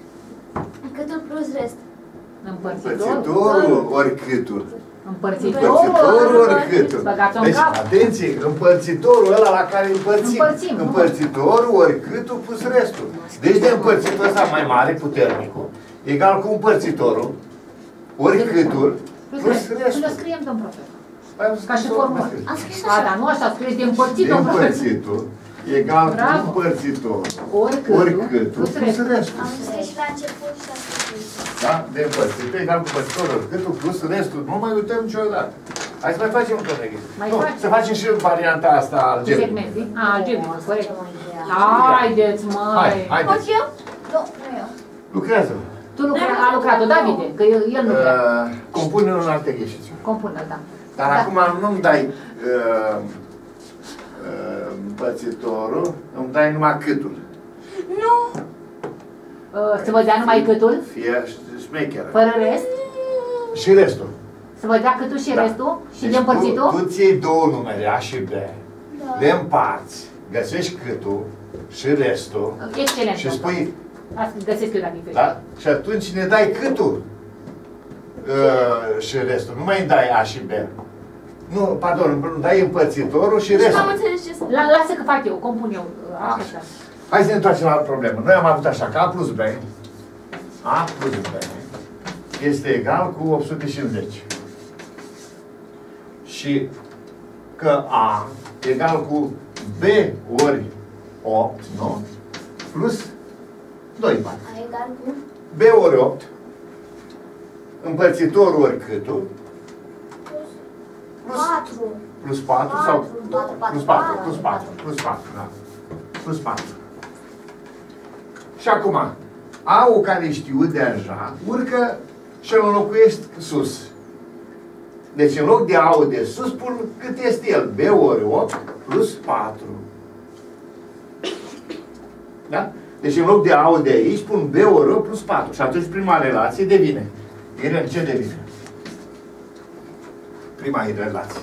[SPEAKER 1] Câtul plus rest.
[SPEAKER 3] Împărțitorul?
[SPEAKER 2] Împărțitorul ori câtul.
[SPEAKER 3] Împărțitorul?
[SPEAKER 2] Împărțitorul ori câtul.
[SPEAKER 3] Băgați-o în
[SPEAKER 2] Deci,
[SPEAKER 3] cap.
[SPEAKER 2] atenție, împărțitorul ăla la care împărțim.
[SPEAKER 3] Împărțim, nu?
[SPEAKER 2] Împărțitorul ori câtul plus restul. Deci de împărțitul ăsta mai mare, puternicul, egal cu împărțitorul ori câtul
[SPEAKER 3] Plus
[SPEAKER 2] plus
[SPEAKER 3] restul. Să
[SPEAKER 2] restul.
[SPEAKER 3] le scriem, domn profesor.
[SPEAKER 2] Păi am
[SPEAKER 3] Ca și
[SPEAKER 2] scris-o,
[SPEAKER 3] formă.
[SPEAKER 2] am scris.
[SPEAKER 1] Am scris
[SPEAKER 3] A,
[SPEAKER 1] așa.
[SPEAKER 3] dar nu așa, scrieți de împărțit,
[SPEAKER 2] De
[SPEAKER 3] domn profesor.
[SPEAKER 2] împărțitul egal cu
[SPEAKER 3] Bravo.
[SPEAKER 2] împărțitorul
[SPEAKER 3] Ori
[SPEAKER 2] ori
[SPEAKER 3] câtul
[SPEAKER 2] câtul
[SPEAKER 3] plus
[SPEAKER 2] plus
[SPEAKER 3] restul.
[SPEAKER 2] restul.
[SPEAKER 1] Am scris și la început și la sfârșit.
[SPEAKER 2] Da? De împărțitul egal cu împărțitorul ori câtul plus restul. Nu mai uităm niciodată. Hai să mai facem un exercițiu.
[SPEAKER 3] Mai
[SPEAKER 2] Nu,
[SPEAKER 3] facem.
[SPEAKER 2] să facem și varianta asta
[SPEAKER 3] Cu
[SPEAKER 2] algebrică.
[SPEAKER 3] segmente. A, algebrică, corect.
[SPEAKER 1] Hai.
[SPEAKER 3] Haideți,
[SPEAKER 2] Hai,
[SPEAKER 3] măi.
[SPEAKER 1] Pot
[SPEAKER 2] haideți.
[SPEAKER 1] eu? Nu, nu eu.
[SPEAKER 2] Lucrează.
[SPEAKER 3] Tu lucra, a lucrat-o, Davide, că el, el nu vrea.
[SPEAKER 2] Uh, compune un alt exercițiu.
[SPEAKER 3] Compune-l, da.
[SPEAKER 2] Dar
[SPEAKER 3] Da.
[SPEAKER 2] acum nu-mi dai uh, uh, împărțitorul, îmi dai numai câtul.
[SPEAKER 5] Nu!
[SPEAKER 3] Uh, Să vă dea numai câtul,
[SPEAKER 2] Fie șmecheră.
[SPEAKER 3] fără rest.
[SPEAKER 2] Și restul.
[SPEAKER 3] Să vă dea câtul și
[SPEAKER 2] Da.
[SPEAKER 3] restul. Și
[SPEAKER 2] Deci
[SPEAKER 3] de împărțitul.
[SPEAKER 2] Tu, tu ți iei două numere, A și B, le împarți, găsești câtul și restul
[SPEAKER 3] Excelent.
[SPEAKER 2] și
[SPEAKER 3] domn
[SPEAKER 2] spui,
[SPEAKER 3] profesor. Asta găsesc eu la diferit.
[SPEAKER 2] da? Și atunci ne dai câtul uh, și restul. Nu mai îmi dai A și B. Nu, pardon, îmi dai împărțitorul și
[SPEAKER 5] Și n-am
[SPEAKER 2] restul.
[SPEAKER 5] înțeles ce să...
[SPEAKER 3] La, lasă că fac eu, compun eu. uh,
[SPEAKER 2] Așa.
[SPEAKER 3] Așa.
[SPEAKER 2] Hai să ne întoarcem la problemă. Noi am avut așa, că A plus B, A plus B este egal cu opt sute cincizeci. Și că A egal cu B ori opt, nu? Plus doi bani.
[SPEAKER 1] A egal cu?
[SPEAKER 2] B ori opt, împărțitorul ori câtul, plus,
[SPEAKER 1] patru.
[SPEAKER 2] plus patru sau
[SPEAKER 1] patru, patru,
[SPEAKER 2] plus patru,
[SPEAKER 1] patru,
[SPEAKER 2] plus patru, plus patru, da. Plus patru. Și acum, A-ul care știu deja, urcă și îl înlocuiești sus. Deci în loc de A-ul de sus, pun cât este el. B ori opt plus patru. Da? Deci în loc de A-ul de aici, pun B ori opt plus patru. Și atunci prima relație devine. Irene, ce devine? Prima relație.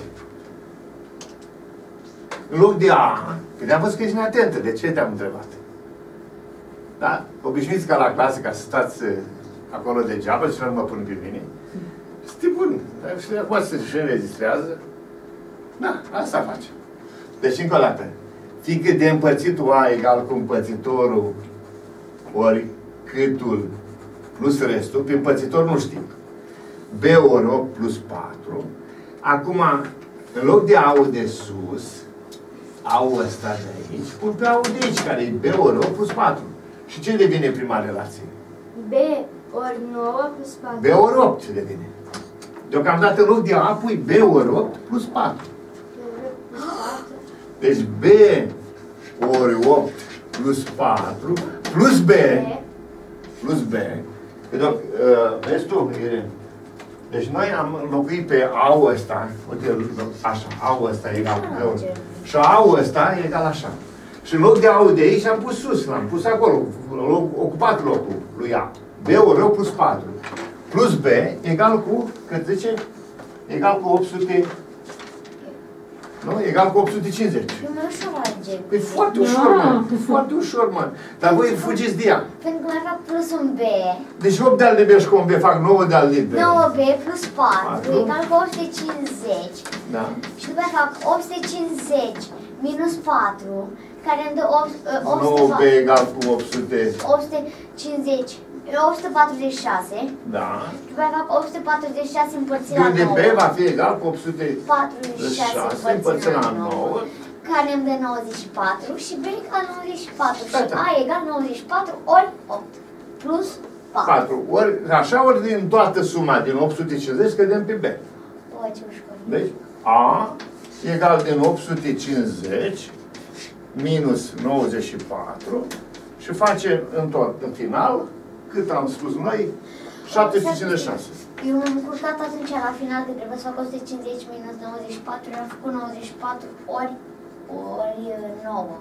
[SPEAKER 2] În loc de A, că te-am văzut că ești neatentă, de ce te-am întrebat? Da? Obișnuiți ca la clasă, ca să stați acolo degeaba și nu mă pun pe mine. Este bun. Dar și acum se și înregistrează. Da, asta face. Deci, încă o dată. Fiindcă de împărțitul A egal cu împărțitorul ori câtul plus restul, pe împărțitor nu știm. B ori opt plus patru. Acum, în loc de A-ul de sus, A-ul ăsta de aici, pun pe A-ul de aici, care e B ori opt plus patru. Și ce devine prima relație?
[SPEAKER 4] B ori nouă plus patru.
[SPEAKER 2] B ori opt ce devine. Deocamdată în loc de A pui B ori opt plus patru. Deci B ori opt plus patru plus B plus B. Vezi tu, Irene? Deci noi am înlocuit pe A-ul ăsta, uite, așa, A-ul ăsta e egal cu B-ul. Și A-ul ăsta e egal așa. Și în loc de A-ul de aici am pus sus, l-am pus acolo, ocupat locul lui A. B-ul rău plus patru. Plus B egal cu, cât zice? Egal cu opt sute. Nu? Egal cu opt sute cincizeci.
[SPEAKER 1] E mai ușor algebra.
[SPEAKER 2] E foarte ușor, mă. E foarte ușor, mă. Dar voi fugiți de ea.
[SPEAKER 1] Pentru că mai fac plus un B.
[SPEAKER 2] Deci opt de al de B și cu un B fac nouă de al de B.
[SPEAKER 1] nouă B plus patru
[SPEAKER 2] patru.
[SPEAKER 1] egal cu opt sute cincizeci.
[SPEAKER 2] Da.
[SPEAKER 1] Și după aceea fac opt sute cincizeci minus patru, care îmi dă
[SPEAKER 2] nouă B egal cu opt sute.
[SPEAKER 1] opt sute cincizeci. opt sute patruzeci și șase.
[SPEAKER 2] Da.
[SPEAKER 1] După aceea fac opt sute patruzeci și șase împărțit
[SPEAKER 2] De
[SPEAKER 1] la
[SPEAKER 2] unde
[SPEAKER 1] nouă.
[SPEAKER 2] B va fi egal cu opt sute
[SPEAKER 1] patruzeci și șase împărțit la nouă. Care îmi dă nouăzeci și patru și B egal nouăzeci și patru. Și A egal nouăzeci și patru ori opt. Plus patru.
[SPEAKER 2] patru. Ori, așa ori din toată suma din opt sute cincizeci scădem pe B.
[SPEAKER 1] O, ce ușor.
[SPEAKER 2] Deci A egal din opt sute cincizeci minus nouăzeci și patru și face în tot, în final, cât am spus noi, șapte sute cincizeci și șase.
[SPEAKER 1] Eu m-am încurcat atunci la final că trebuie să fac o sută cincizeci minus nouăzeci și patru, eu am făcut nouăzeci și patru ori, ori nouă.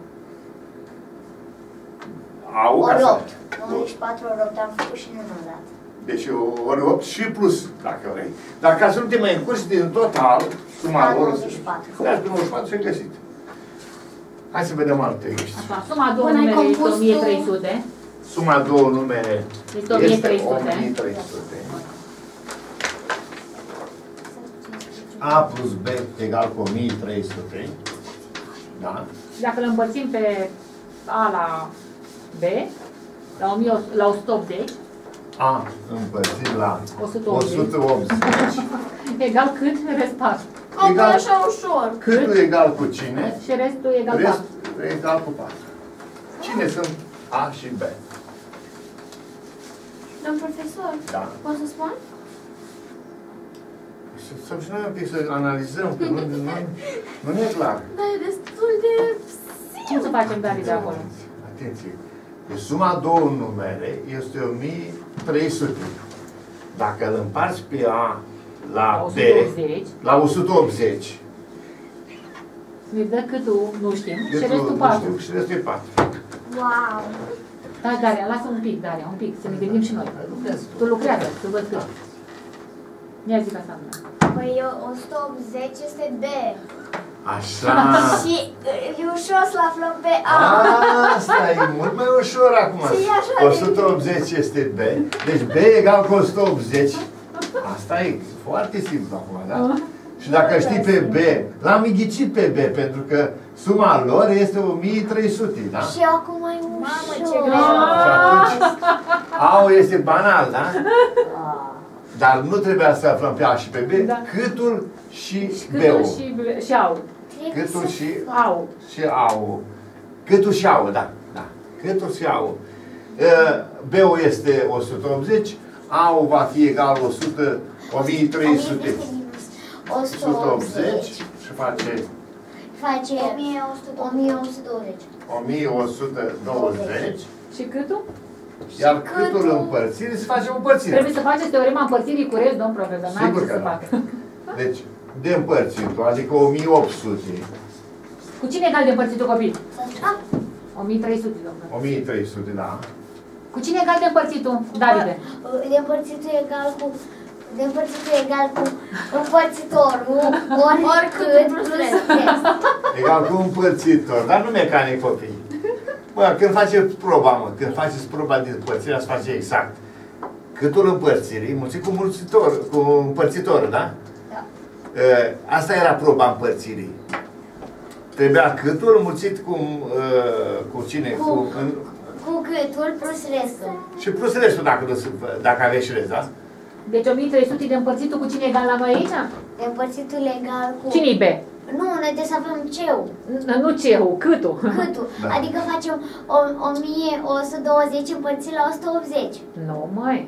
[SPEAKER 2] Au,
[SPEAKER 1] Ori
[SPEAKER 2] ca
[SPEAKER 1] opt. nouăzeci și patru ori opt am făcut și nu m-am dat.
[SPEAKER 2] Deci ori opt și plus, dacă vrei. Dar ca să nu te mai încurci din total, suma lor...
[SPEAKER 1] nouăzeci și patru.
[SPEAKER 2] Da, nouăzeci și patru și-ai găsit. Hai să vedem alte chestii.
[SPEAKER 3] Așa, suma două
[SPEAKER 1] Până ai
[SPEAKER 3] numere este
[SPEAKER 1] compus
[SPEAKER 3] o mie trei sute.
[SPEAKER 2] Suma două numere
[SPEAKER 3] Este o mie trei sute.
[SPEAKER 2] o mie trei sute. A plus B egal cu o mie trei sute. Da?
[SPEAKER 3] Dacă îl împărțim pe A la B, la, o mie, la o sută optzeci,
[SPEAKER 2] A împărțit la
[SPEAKER 3] o sută
[SPEAKER 2] o
[SPEAKER 3] optzeci,
[SPEAKER 2] sută optzeci.
[SPEAKER 3] egal cât? Rest patru.
[SPEAKER 5] Au,
[SPEAKER 2] Egal-
[SPEAKER 5] așa ușor.
[SPEAKER 2] Câtul egal cu cine?
[SPEAKER 3] Și restul egal
[SPEAKER 2] Rest
[SPEAKER 3] patru.
[SPEAKER 2] egal cu patru. Cine sunt A și B?
[SPEAKER 5] Domn profesor,
[SPEAKER 2] Da.
[SPEAKER 5] pot să spun?
[SPEAKER 2] Să- Să și noi un pic să analizăm, că nu, nu, nu ne e clar.
[SPEAKER 5] Dar e destul de
[SPEAKER 3] Cum să facem, David, de acolo?
[SPEAKER 2] Atenție. Deci suma a două numere este o mie trei sute. Dacă îl împarți pe A la
[SPEAKER 3] La o
[SPEAKER 2] B,
[SPEAKER 3] sută optzeci,
[SPEAKER 2] la o sută optzeci,
[SPEAKER 3] ne dă câtul, nu știm, și
[SPEAKER 2] destul-
[SPEAKER 3] restul
[SPEAKER 2] nu
[SPEAKER 3] patru.
[SPEAKER 2] știu, și restul e patru.
[SPEAKER 1] Wow!
[SPEAKER 3] Da, Daria, lasă un pic, Daria, un pic, să ne gândim și noi. Tu lucrează, să văd cât. Ia zi ca Sandra.
[SPEAKER 1] Păi o sută optzeci este B.
[SPEAKER 2] Așa.
[SPEAKER 1] Și e ușor să aflăm pe A.
[SPEAKER 2] Asta e mult mai ușor acum.
[SPEAKER 1] Și e așa de-
[SPEAKER 2] o sută optzeci este B. Deci B egal cu o sută optzeci. Asta e foarte simplu acum, da? Și dacă știi pe B, l-am ghicit pe B, pentru că suma lor este o mie trei sute, da?
[SPEAKER 1] Și acum mai ușor.
[SPEAKER 5] Mamă, ce
[SPEAKER 2] Și atunci, A-ul este banal, da? Dar nu trebuia să aflăm pe A și pe B,
[SPEAKER 3] Da.
[SPEAKER 2] câtul și
[SPEAKER 3] Câtul
[SPEAKER 2] B-ul.
[SPEAKER 3] și, și au.
[SPEAKER 2] Câtul și
[SPEAKER 3] Au.
[SPEAKER 2] și A-ul. Câtul și A-ul, da. Da. Câtul și A-ul. Uh, B-ul este o sută optzeci, A-ul va fi egal o sută, o mie trei sute.
[SPEAKER 1] o
[SPEAKER 2] o
[SPEAKER 1] sută
[SPEAKER 2] sută optzeci
[SPEAKER 1] optzeci
[SPEAKER 2] și face
[SPEAKER 1] face
[SPEAKER 5] o mie o sută
[SPEAKER 1] o mie o sută douăzeci.
[SPEAKER 2] o mie o sută douăzeci.
[SPEAKER 3] Și câtul?
[SPEAKER 2] Iar
[SPEAKER 1] Și
[SPEAKER 2] câtul
[SPEAKER 1] câtul?
[SPEAKER 2] împărțire se face o împărțire.
[SPEAKER 3] Trebuie să faceți teorema împărțirii cu rest, domn profesor, n-am
[SPEAKER 2] Sigur
[SPEAKER 3] ce
[SPEAKER 2] că
[SPEAKER 3] să
[SPEAKER 2] da.
[SPEAKER 3] fac.
[SPEAKER 2] Deci, de împărțitul, adică o mie opt sute,
[SPEAKER 3] Cu cine egal de împărțitul copil?
[SPEAKER 1] Ah,
[SPEAKER 3] o mie trei sute, domn profesor.
[SPEAKER 2] o mie trei sute, da.
[SPEAKER 3] Cu cine egal de împărțitul, Davide?
[SPEAKER 1] de împărțitul egal cu de împărțitul egal cu împărțitorul ori
[SPEAKER 5] Oricât
[SPEAKER 1] cât
[SPEAKER 5] plus
[SPEAKER 1] plus
[SPEAKER 5] rest.
[SPEAKER 1] rest.
[SPEAKER 2] Egal cu împărțitor, dar nu mecanic copii. Bă, când faceți proba, mă, când faceți proba de împărțire, ați face exact. Câtul împărțirii, mulțit cu mulțitor, cu împărțitor, da?
[SPEAKER 1] Da.
[SPEAKER 2] E, asta era proba împărțirii. Trebuia câtul mulțit cu, uh, cu cine?
[SPEAKER 1] Cu-
[SPEAKER 2] Cu, în,
[SPEAKER 1] Cu câtul plus restul.
[SPEAKER 2] și plus restul, dacă, nu- dacă aveți și rest, da?
[SPEAKER 3] Deci o mie trei sute de împărțitul cu cine egal la noi aici?
[SPEAKER 1] De împărțitul egal cu...
[SPEAKER 3] Cine-i B?
[SPEAKER 1] Nu, noi trebuie să avem ceu.
[SPEAKER 3] N- Nu ce-ul, câtul.
[SPEAKER 1] Câtul.
[SPEAKER 2] Da.
[SPEAKER 1] Adică facem o, o mie o sută douăzeci împărțit la o sută optzeci.
[SPEAKER 3] Nu, măi.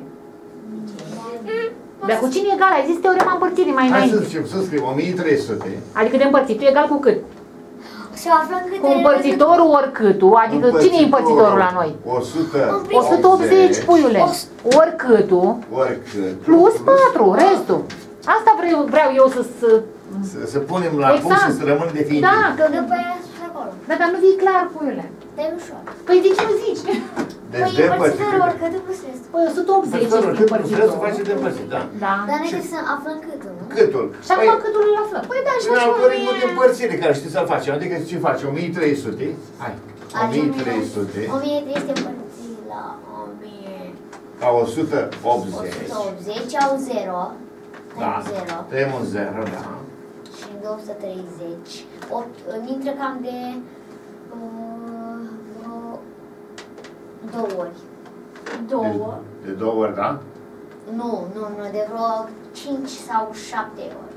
[SPEAKER 3] Dar cu cine egal? Ai zis teorema împărțirii mai
[SPEAKER 2] Hai să
[SPEAKER 3] înainte.
[SPEAKER 2] zicem, să scriem o mie trei sute.
[SPEAKER 3] Adică de împărțitul egal cu cât?
[SPEAKER 1] Și aflăm câte...
[SPEAKER 3] Cu împărțitorul oricâtul, adică cine e împărțitorul la noi?
[SPEAKER 2] o sută
[SPEAKER 3] o sută optzeci, puiule. Oricâtul
[SPEAKER 2] Oricât.
[SPEAKER 3] plus patru, restul. Asta vreau, vreau eu să... să...
[SPEAKER 2] Să, să punem la
[SPEAKER 3] Exact.
[SPEAKER 2] punct și să rămână definitiv.
[SPEAKER 3] Da, că...
[SPEAKER 1] După aia sus acolo.
[SPEAKER 3] Da, dar nu vii clar, puiule.
[SPEAKER 1] Dai ușor.
[SPEAKER 3] Păi de ce nu zici?
[SPEAKER 2] Deci
[SPEAKER 1] Păi
[SPEAKER 2] de
[SPEAKER 1] împărțitorul
[SPEAKER 2] împărțit.
[SPEAKER 1] oricât plus restul.
[SPEAKER 3] Păi o sută optzeci
[SPEAKER 2] Împărțitorul
[SPEAKER 3] este
[SPEAKER 2] cât plus restul
[SPEAKER 3] împărțitorul.
[SPEAKER 2] face de împărțit, da.
[SPEAKER 3] Da.
[SPEAKER 1] Dar noi trebuie să aflăm câtul, nu?
[SPEAKER 2] Câtul?
[SPEAKER 3] Și acum câtul îl aflăm.
[SPEAKER 5] Păi da, și
[SPEAKER 2] Prin
[SPEAKER 5] facem o
[SPEAKER 2] algoritmul de
[SPEAKER 5] mie...
[SPEAKER 2] împărțire care știi să-l facem. Adică ce faci? o mie trei sute. Hai. o mie trei sute.
[SPEAKER 1] o mie trei sute împărțit la o mie
[SPEAKER 2] La o sută optzeci.
[SPEAKER 1] o sută optzeci au zero.
[SPEAKER 2] Da.
[SPEAKER 1] zero.
[SPEAKER 2] Tăiem un zero, da.
[SPEAKER 1] Și în două sute treizeci. opt, îmi intră cam de uh, vreo două ori.
[SPEAKER 5] Două.
[SPEAKER 2] De două ori, da?
[SPEAKER 1] Nu, nu, nu, de vreo cinci sau șapte ori.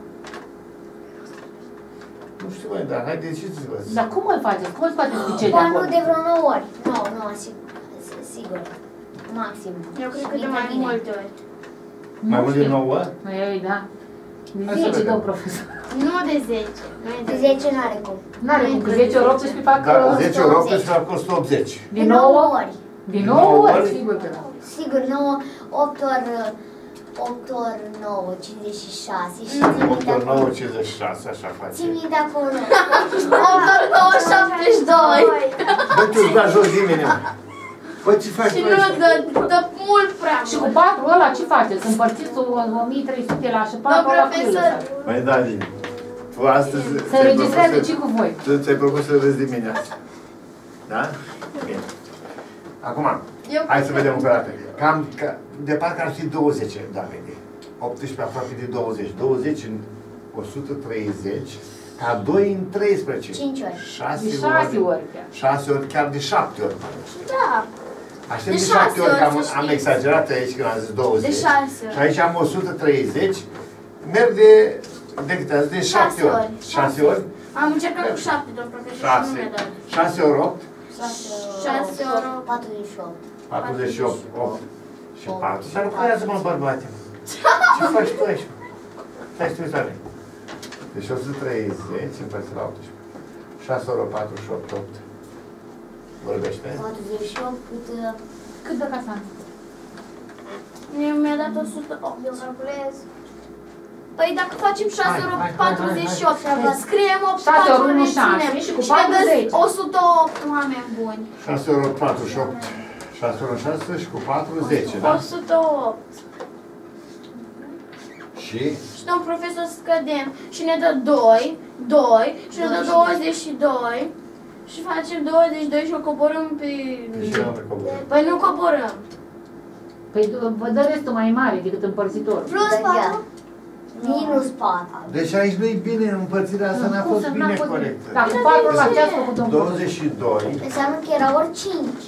[SPEAKER 2] Nu știu mai, dar haideți și să vă
[SPEAKER 3] Dar cum îl faceți? Cum îl scoateți cu ce de
[SPEAKER 1] Ba, nu,
[SPEAKER 3] acolo?
[SPEAKER 1] de vreo nouă ori. Nu, nu, sigur. Sigur. Maxim.
[SPEAKER 5] Eu cred că
[SPEAKER 1] Și
[SPEAKER 5] de
[SPEAKER 1] intră
[SPEAKER 5] mai
[SPEAKER 1] bine.
[SPEAKER 5] multe ori.
[SPEAKER 2] Mai
[SPEAKER 3] Nu
[SPEAKER 2] mult de
[SPEAKER 3] știu.
[SPEAKER 2] nouă?
[SPEAKER 3] Ei, da. De
[SPEAKER 2] Hai să
[SPEAKER 3] zece,
[SPEAKER 2] vedem.
[SPEAKER 3] domn profesor.
[SPEAKER 5] Nu de zece. Nu e
[SPEAKER 1] De
[SPEAKER 5] de
[SPEAKER 1] zece n-are cum.
[SPEAKER 3] N-are cum, că zece ori optsprezece fac
[SPEAKER 2] Da,
[SPEAKER 3] uh,
[SPEAKER 2] zece ori optsprezece și la o sută optzeci.
[SPEAKER 3] din nouă
[SPEAKER 1] ori.
[SPEAKER 3] Din
[SPEAKER 2] nouă
[SPEAKER 3] nouă ori,
[SPEAKER 2] ori?
[SPEAKER 3] sigur că da.
[SPEAKER 1] Sigur, nouă, opt ori, opt ori nouă, cincizeci și șase. Și ții
[SPEAKER 2] opt
[SPEAKER 1] minte
[SPEAKER 2] ori nouă,
[SPEAKER 1] acolo.
[SPEAKER 2] cincizeci și șase, așa face.
[SPEAKER 1] Ții minte acolo.
[SPEAKER 5] opt ori nouă, șaptezeci și doi.
[SPEAKER 2] Bă, tu-ți da jos din mine, mă. Bă, ce faci
[SPEAKER 5] Și
[SPEAKER 2] tu
[SPEAKER 5] nu
[SPEAKER 2] aici?
[SPEAKER 5] dă, dă mult prea
[SPEAKER 3] Și cu
[SPEAKER 5] mult.
[SPEAKER 3] patru ăla ce faceți? Împărțiți o o mie trei sute la și patru
[SPEAKER 5] Domn
[SPEAKER 3] ăla cu
[SPEAKER 5] profesor.
[SPEAKER 3] el.
[SPEAKER 2] Băi, Dani, tu astăzi...
[SPEAKER 3] Se
[SPEAKER 2] ți-ai
[SPEAKER 3] înregistrează
[SPEAKER 2] propus
[SPEAKER 3] ce
[SPEAKER 2] să-
[SPEAKER 3] cu voi.
[SPEAKER 2] Tu ți-ai propus să râzi dimineața. Da? Bine. Acum,
[SPEAKER 5] Eu
[SPEAKER 2] hai să
[SPEAKER 5] cred
[SPEAKER 2] vedem
[SPEAKER 5] că-
[SPEAKER 2] încă o dată. Cam, ca, de parcă ar fi douăzeci, da, vede. optsprezece aproape de douăzeci. douăzeci în o sută treizeci. Ca doi în treisprezece.
[SPEAKER 1] Cinci ori.
[SPEAKER 2] șase
[SPEAKER 3] De șase ori chiar.
[SPEAKER 2] șase ori, chiar de șapte ori.
[SPEAKER 5] Da.
[SPEAKER 2] Aștept
[SPEAKER 5] De
[SPEAKER 2] de șapte
[SPEAKER 5] șase
[SPEAKER 2] ori,
[SPEAKER 5] ori,
[SPEAKER 2] că am,
[SPEAKER 5] să
[SPEAKER 2] am
[SPEAKER 5] știți.
[SPEAKER 2] exagerat aici când am zis douăzeci.
[SPEAKER 5] De șase ori.
[SPEAKER 2] Și aici am o sută treizeci. Merg de, de câte azi? De șapte
[SPEAKER 5] Șase
[SPEAKER 2] ori.
[SPEAKER 5] ori.
[SPEAKER 2] șase ori?
[SPEAKER 5] Am încercat cu șapte, domn profesor, și nu
[SPEAKER 2] șase.
[SPEAKER 5] mi-a dat.
[SPEAKER 2] șase ori opt.
[SPEAKER 5] Șase ori opt.
[SPEAKER 1] patruzeci și opt.
[SPEAKER 2] patruzeci și opt. opt și
[SPEAKER 1] opt.
[SPEAKER 2] patru. Dar lucrează-mă, bărbate. Ce faci tu aici? Stai să te uiți la mine. Deci o sută treizeci împărțit la optsprezece. șase ori opt, patruzeci și opt, opt. Vorbește?
[SPEAKER 1] patruzeci și opt cât... uh,
[SPEAKER 3] Cât de casa?
[SPEAKER 5] Mie mi-a dat o sută opt.
[SPEAKER 1] Eu calculez.
[SPEAKER 5] Păi dacă facem șase
[SPEAKER 2] Hai,
[SPEAKER 5] ori
[SPEAKER 2] hai,
[SPEAKER 5] opt,
[SPEAKER 2] hai,
[SPEAKER 5] patruzeci și opt,
[SPEAKER 1] hai, hai.
[SPEAKER 5] scriem opt,
[SPEAKER 3] șase ori
[SPEAKER 5] patru,
[SPEAKER 3] unu,
[SPEAKER 5] reținem.
[SPEAKER 3] șase și cu
[SPEAKER 5] ne dă
[SPEAKER 3] patruzeci.
[SPEAKER 5] o sută opt, oameni buni.
[SPEAKER 2] șase ori opt, patruzeci și opt. șase ori șase și cu patru, zece, da?
[SPEAKER 5] o sută opt.
[SPEAKER 2] Și?
[SPEAKER 5] Și domn profesor scădem și ne dă doi, doi și ne dă douăzeci și doi. Și facem douăzeci și doi și o coborâm pe...
[SPEAKER 2] De ce n-am recoborât?
[SPEAKER 5] Păi nu coborâm.
[SPEAKER 3] Păi vă dă restul mai mare decât împărțitorul.
[SPEAKER 1] Plus patru. Minus patru.
[SPEAKER 2] Deci aici nu-i bine, împărțirea asta n-a
[SPEAKER 3] Cum
[SPEAKER 2] fost
[SPEAKER 3] să n-a
[SPEAKER 2] bine
[SPEAKER 3] fost-
[SPEAKER 2] corectă.
[SPEAKER 3] Da, cu patru la ce ați făcut, domn profesor?
[SPEAKER 2] douăzeci și doi.
[SPEAKER 1] Înseamnă că era ori cinci.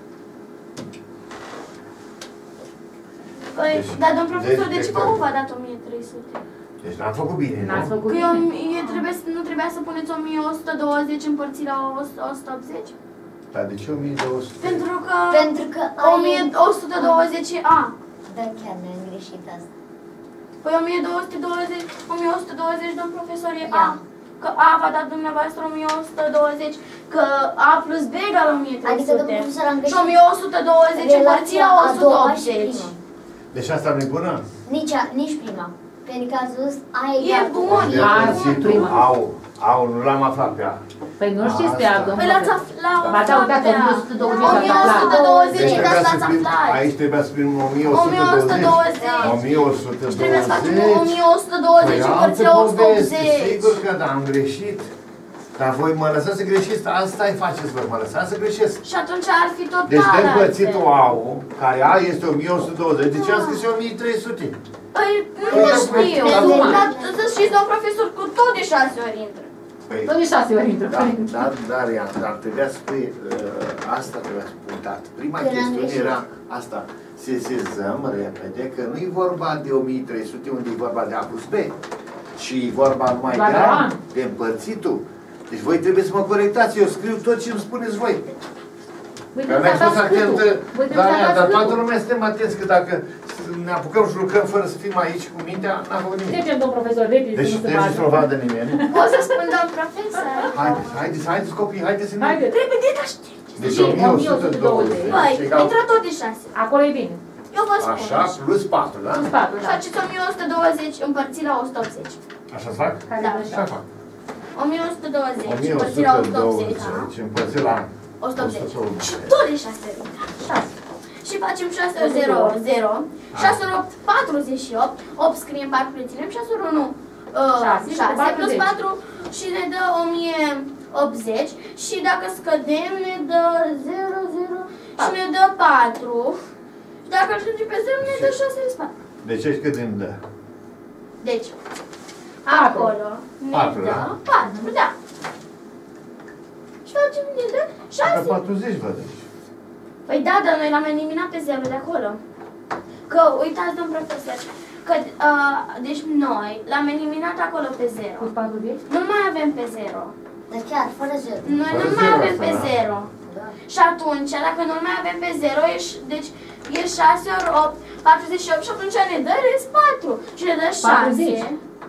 [SPEAKER 5] Păi,
[SPEAKER 2] Deci-
[SPEAKER 5] dar domn profesor,
[SPEAKER 2] deci-
[SPEAKER 5] de ce
[SPEAKER 2] deci-
[SPEAKER 5] vă v-a dat o mie trei sute?
[SPEAKER 2] Deci n-am făcut bine,
[SPEAKER 3] N-ați
[SPEAKER 2] nu?
[SPEAKER 3] făcut
[SPEAKER 5] Că eu,
[SPEAKER 3] bine.
[SPEAKER 5] eu trebuie, să- nu trebuia să puneți o mie o sută douăzeci împărțit la o sută optzeci?
[SPEAKER 2] Dar de ce o mie două sute?
[SPEAKER 5] Pentru că
[SPEAKER 1] Pentru că
[SPEAKER 5] o mie o sută douăzeci e A.
[SPEAKER 1] Da, chiar ne-am greșit asta.
[SPEAKER 5] Păi o mie două sute douăzeci, o mie o sută douăzeci, domn profesor, e A.
[SPEAKER 1] Ia.
[SPEAKER 5] Că A v-a dat dumneavoastră o mie o sută douăzeci, că A plus B egal o mie trei
[SPEAKER 1] Adică,
[SPEAKER 5] sute.
[SPEAKER 1] domnul profesor, am
[SPEAKER 5] Și
[SPEAKER 1] greșit
[SPEAKER 5] o mie o sută douăzeci împărțit la
[SPEAKER 1] relația a doua și
[SPEAKER 5] o sută optzeci.
[SPEAKER 1] prima.
[SPEAKER 2] Deci asta nu-i bună?
[SPEAKER 1] Nici, a, nici prima. Pentru că ați văzut, A
[SPEAKER 5] E
[SPEAKER 1] egal cu
[SPEAKER 5] bun,
[SPEAKER 2] De
[SPEAKER 5] e
[SPEAKER 3] A,
[SPEAKER 2] împărțitul,
[SPEAKER 3] prima.
[SPEAKER 2] au, au, nu l-am aflat pe A.
[SPEAKER 3] Păi nu știți pe
[SPEAKER 2] Asta.
[SPEAKER 3] ea, domn
[SPEAKER 5] Păi l-ați
[SPEAKER 3] profesor.
[SPEAKER 5] aflat,
[SPEAKER 3] Ba da, uitați, o mie o sută douăzeci
[SPEAKER 5] o mie o sută douăzeci,
[SPEAKER 2] Deci
[SPEAKER 5] dar
[SPEAKER 2] trebuia să
[SPEAKER 5] l-ați
[SPEAKER 2] scrim,
[SPEAKER 5] aflat.
[SPEAKER 2] aici trebuia să scrim o mie o
[SPEAKER 5] o mie o sută
[SPEAKER 2] sută douăzeci.
[SPEAKER 5] douăzeci.
[SPEAKER 2] o mie o sută
[SPEAKER 5] Și trebuie să facem o
[SPEAKER 2] douăzeci.
[SPEAKER 5] mie o sută douăzeci
[SPEAKER 2] Păi
[SPEAKER 5] împărțit
[SPEAKER 2] altă
[SPEAKER 5] la o sută
[SPEAKER 2] poveste,
[SPEAKER 5] optzeci.
[SPEAKER 2] sigur că da, am greșit. Dar voi mă lăsați să greșiți, asta îi faceți voi, mă lăsați să greșesc.
[SPEAKER 5] Și atunci ar fi total
[SPEAKER 2] Deci de
[SPEAKER 5] altfel.
[SPEAKER 2] împărțitul A U, care A este o mie o sută douăzeci, de ce am scris eu o mie trei sute?
[SPEAKER 5] Păi,
[SPEAKER 2] Păi,
[SPEAKER 5] nu știu.
[SPEAKER 2] da,
[SPEAKER 5] Dar să știți, domn profesor, cu tot de șase ori intră.
[SPEAKER 2] Păi,
[SPEAKER 3] Tot de șase ori intră.
[SPEAKER 2] da, da, dar, Ian, dar trebuia să spui, uh, asta trebuia să punctat. Prima
[SPEAKER 1] Că n-am
[SPEAKER 2] chestiune
[SPEAKER 1] greșit.
[SPEAKER 2] era asta, sesizăm repede că nu e vorba de o mie trei sute unde e vorba de A plus B, ci e vorba numai
[SPEAKER 3] Doar
[SPEAKER 2] de
[SPEAKER 3] de
[SPEAKER 2] A,
[SPEAKER 3] A.
[SPEAKER 2] de împărțitul. Deci voi trebuie să mă corectați, eu scriu tot ce îmi spuneți voi.
[SPEAKER 3] Voi
[SPEAKER 2] Că mi-ai
[SPEAKER 3] trebuie să
[SPEAKER 2] fost
[SPEAKER 3] dați
[SPEAKER 2] atent,
[SPEAKER 3] câtul. Voi
[SPEAKER 2] da,
[SPEAKER 3] trebuie să
[SPEAKER 2] dar
[SPEAKER 3] dați
[SPEAKER 2] toată
[SPEAKER 3] câtul.
[SPEAKER 2] lumea suntem atenți că dacă ne apucăm și lucrăm fără să fim aici cu mintea, n-am făcut nimic.
[SPEAKER 3] Trecem, domn profesor, repede,
[SPEAKER 2] Deci,
[SPEAKER 3] să nu se
[SPEAKER 2] deci
[SPEAKER 3] vadă.
[SPEAKER 2] să o vadă nimeni.
[SPEAKER 5] Pot să spun, domn profesor?
[SPEAKER 2] Haideți, haideți, haideți copii, haideți să ne...
[SPEAKER 3] Haideți.
[SPEAKER 5] Repede, dar știi.
[SPEAKER 2] Deci
[SPEAKER 3] Și
[SPEAKER 2] o mie o sută douăzeci.
[SPEAKER 5] Băi,
[SPEAKER 2] egal-
[SPEAKER 5] intră tot de șase.
[SPEAKER 3] Acolo e bine.
[SPEAKER 5] Eu vă spun.
[SPEAKER 2] Așa, plus patru, da?
[SPEAKER 3] Plus patru, da.
[SPEAKER 5] Faceți o mie o sută douăzeci împărțit la o sută optzeci.
[SPEAKER 2] Așa-ți fac?
[SPEAKER 3] Care
[SPEAKER 5] Da.
[SPEAKER 3] dă
[SPEAKER 2] Așa
[SPEAKER 3] șapte.
[SPEAKER 2] fac.
[SPEAKER 5] o mie o sută douăzeci
[SPEAKER 2] o mie o
[SPEAKER 5] împărțit la
[SPEAKER 2] sută
[SPEAKER 5] o sută optzeci.
[SPEAKER 2] douăzeci împărțit la
[SPEAKER 5] o sută optzeci.
[SPEAKER 2] o sută optzeci.
[SPEAKER 5] Și tot de șase.
[SPEAKER 3] șase.
[SPEAKER 5] Și facem șase ori zero ori zero. șase ori opt, patruzeci și opt. opt scriem patru, le ținem. șase ori unu,
[SPEAKER 3] șase,
[SPEAKER 5] șase. Plus
[SPEAKER 3] patruzeci.
[SPEAKER 5] patru și ne dă o mie optzeci. Și dacă scădem ne dă zero, zero și ne dă patru. Și dacă ajunge pe zero ne dă șase în spate.
[SPEAKER 2] Deci aici cât îmi dă?
[SPEAKER 5] Deci,
[SPEAKER 3] Patru.
[SPEAKER 5] acolo ne
[SPEAKER 2] Patru,
[SPEAKER 5] dă
[SPEAKER 2] da?
[SPEAKER 5] patru, da. Și facem, ne dă
[SPEAKER 2] Că
[SPEAKER 5] șase.
[SPEAKER 2] patruzeci văd aici.
[SPEAKER 5] Păi da, dar noi l-am eliminat pe zero de acolo. Că, uitați, domn profesor, că, uh, deci noi l-am eliminat acolo pe zero.
[SPEAKER 3] Plus patruzeci?
[SPEAKER 5] Nu mai avem pe zero.
[SPEAKER 1] Dar chiar, fără zero.
[SPEAKER 5] Noi
[SPEAKER 2] Fără
[SPEAKER 5] nu mai
[SPEAKER 2] zero
[SPEAKER 5] avem
[SPEAKER 2] asta,
[SPEAKER 5] pe
[SPEAKER 2] da?
[SPEAKER 5] zero.
[SPEAKER 1] Da.
[SPEAKER 5] Și atunci, dacă nu mai avem pe zero, e, ș- deci e șase ori opt, patruzeci și opt și atunci ne dă rest patru. Și ne dă șase.
[SPEAKER 3] patruzeci.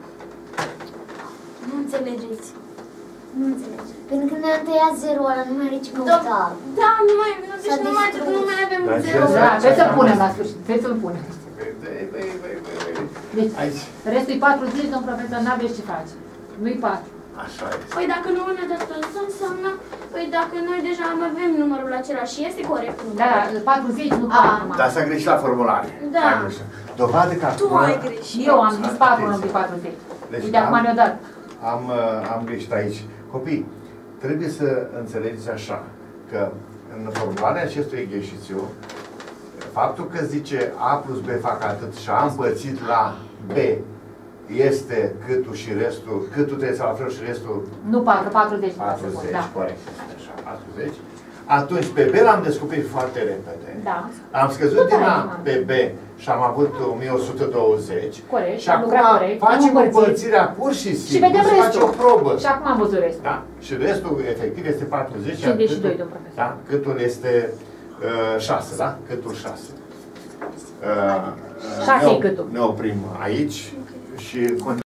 [SPEAKER 5] Nu înțelegeți. Nu înțelegeți.
[SPEAKER 1] Pentru că ne-am tăiat zero ăla, nu mai are ce
[SPEAKER 5] Da,
[SPEAKER 1] căuta.
[SPEAKER 5] da, nu mai, nu, deci
[SPEAKER 1] S-a
[SPEAKER 5] nu mai,
[SPEAKER 1] distrus.
[SPEAKER 5] nu mai avem
[SPEAKER 2] Dar
[SPEAKER 5] zero.
[SPEAKER 2] ce-
[SPEAKER 3] Da, trebuie să punem la sfârșit. Trebuie să-l punem.
[SPEAKER 2] Băi, băi, băi, băi, băi.
[SPEAKER 3] Deci,
[SPEAKER 2] Aici.
[SPEAKER 3] restul e patruzeci, domn profesor, n-aveți ce face. Nu-i patru.
[SPEAKER 2] Așa este.
[SPEAKER 5] Păi dacă nu ne dă tot, înseamnă, păi dacă noi deja am avem numărul acela și este corect numărul.
[SPEAKER 3] Da, patruzeci, nu
[SPEAKER 5] A.
[SPEAKER 3] patru.
[SPEAKER 2] Dar s-a greșit la formulare.
[SPEAKER 5] Da.
[SPEAKER 2] Ai greșit. Dovadă că
[SPEAKER 5] Tu
[SPEAKER 2] acum
[SPEAKER 5] ai greșit.
[SPEAKER 3] Eu am zis patru în loc de patruzeci.
[SPEAKER 2] Deci,
[SPEAKER 3] Și de acum
[SPEAKER 2] am-
[SPEAKER 3] ne-o dat.
[SPEAKER 2] am, uh, am greșit aici. Copii, trebuie să înțelegeți așa, că în formularea acestui exercițiu, faptul că zice A plus B fac atât și A împărțit la B este câtul și restul, câtul trebuie să aflăm și restul
[SPEAKER 3] Nu patru, patruzeci.
[SPEAKER 2] patruzeci,
[SPEAKER 3] Da.
[SPEAKER 2] corect, așa, patruzeci. Atunci pe B l-am descoperit foarte repede.
[SPEAKER 3] Da.
[SPEAKER 2] Am scăzut
[SPEAKER 3] Tot
[SPEAKER 2] din
[SPEAKER 3] aici,
[SPEAKER 2] A
[SPEAKER 3] mama.
[SPEAKER 2] pe B și am avut o mie o sută douăzeci.
[SPEAKER 3] Corect,
[SPEAKER 2] Și
[SPEAKER 3] am
[SPEAKER 2] acum
[SPEAKER 3] lucrat corect, am
[SPEAKER 2] facem
[SPEAKER 3] împărțit.
[SPEAKER 2] împărțirea pur și
[SPEAKER 3] Și
[SPEAKER 2] simplu.
[SPEAKER 3] vedem
[SPEAKER 2] se face
[SPEAKER 3] restul.
[SPEAKER 2] o probă.
[SPEAKER 3] Și acum am văzut restul.
[SPEAKER 2] Da? Și restul efectiv este patruzeci. iar
[SPEAKER 3] cincizeci și doi,
[SPEAKER 2] câtul-
[SPEAKER 3] domn profesor.
[SPEAKER 2] Da? Câtul este uh, șase, da? Câtul șase. Uh,
[SPEAKER 3] Șase
[SPEAKER 2] ne
[SPEAKER 3] e
[SPEAKER 2] op-
[SPEAKER 3] câtul.
[SPEAKER 2] Ne oprim aici și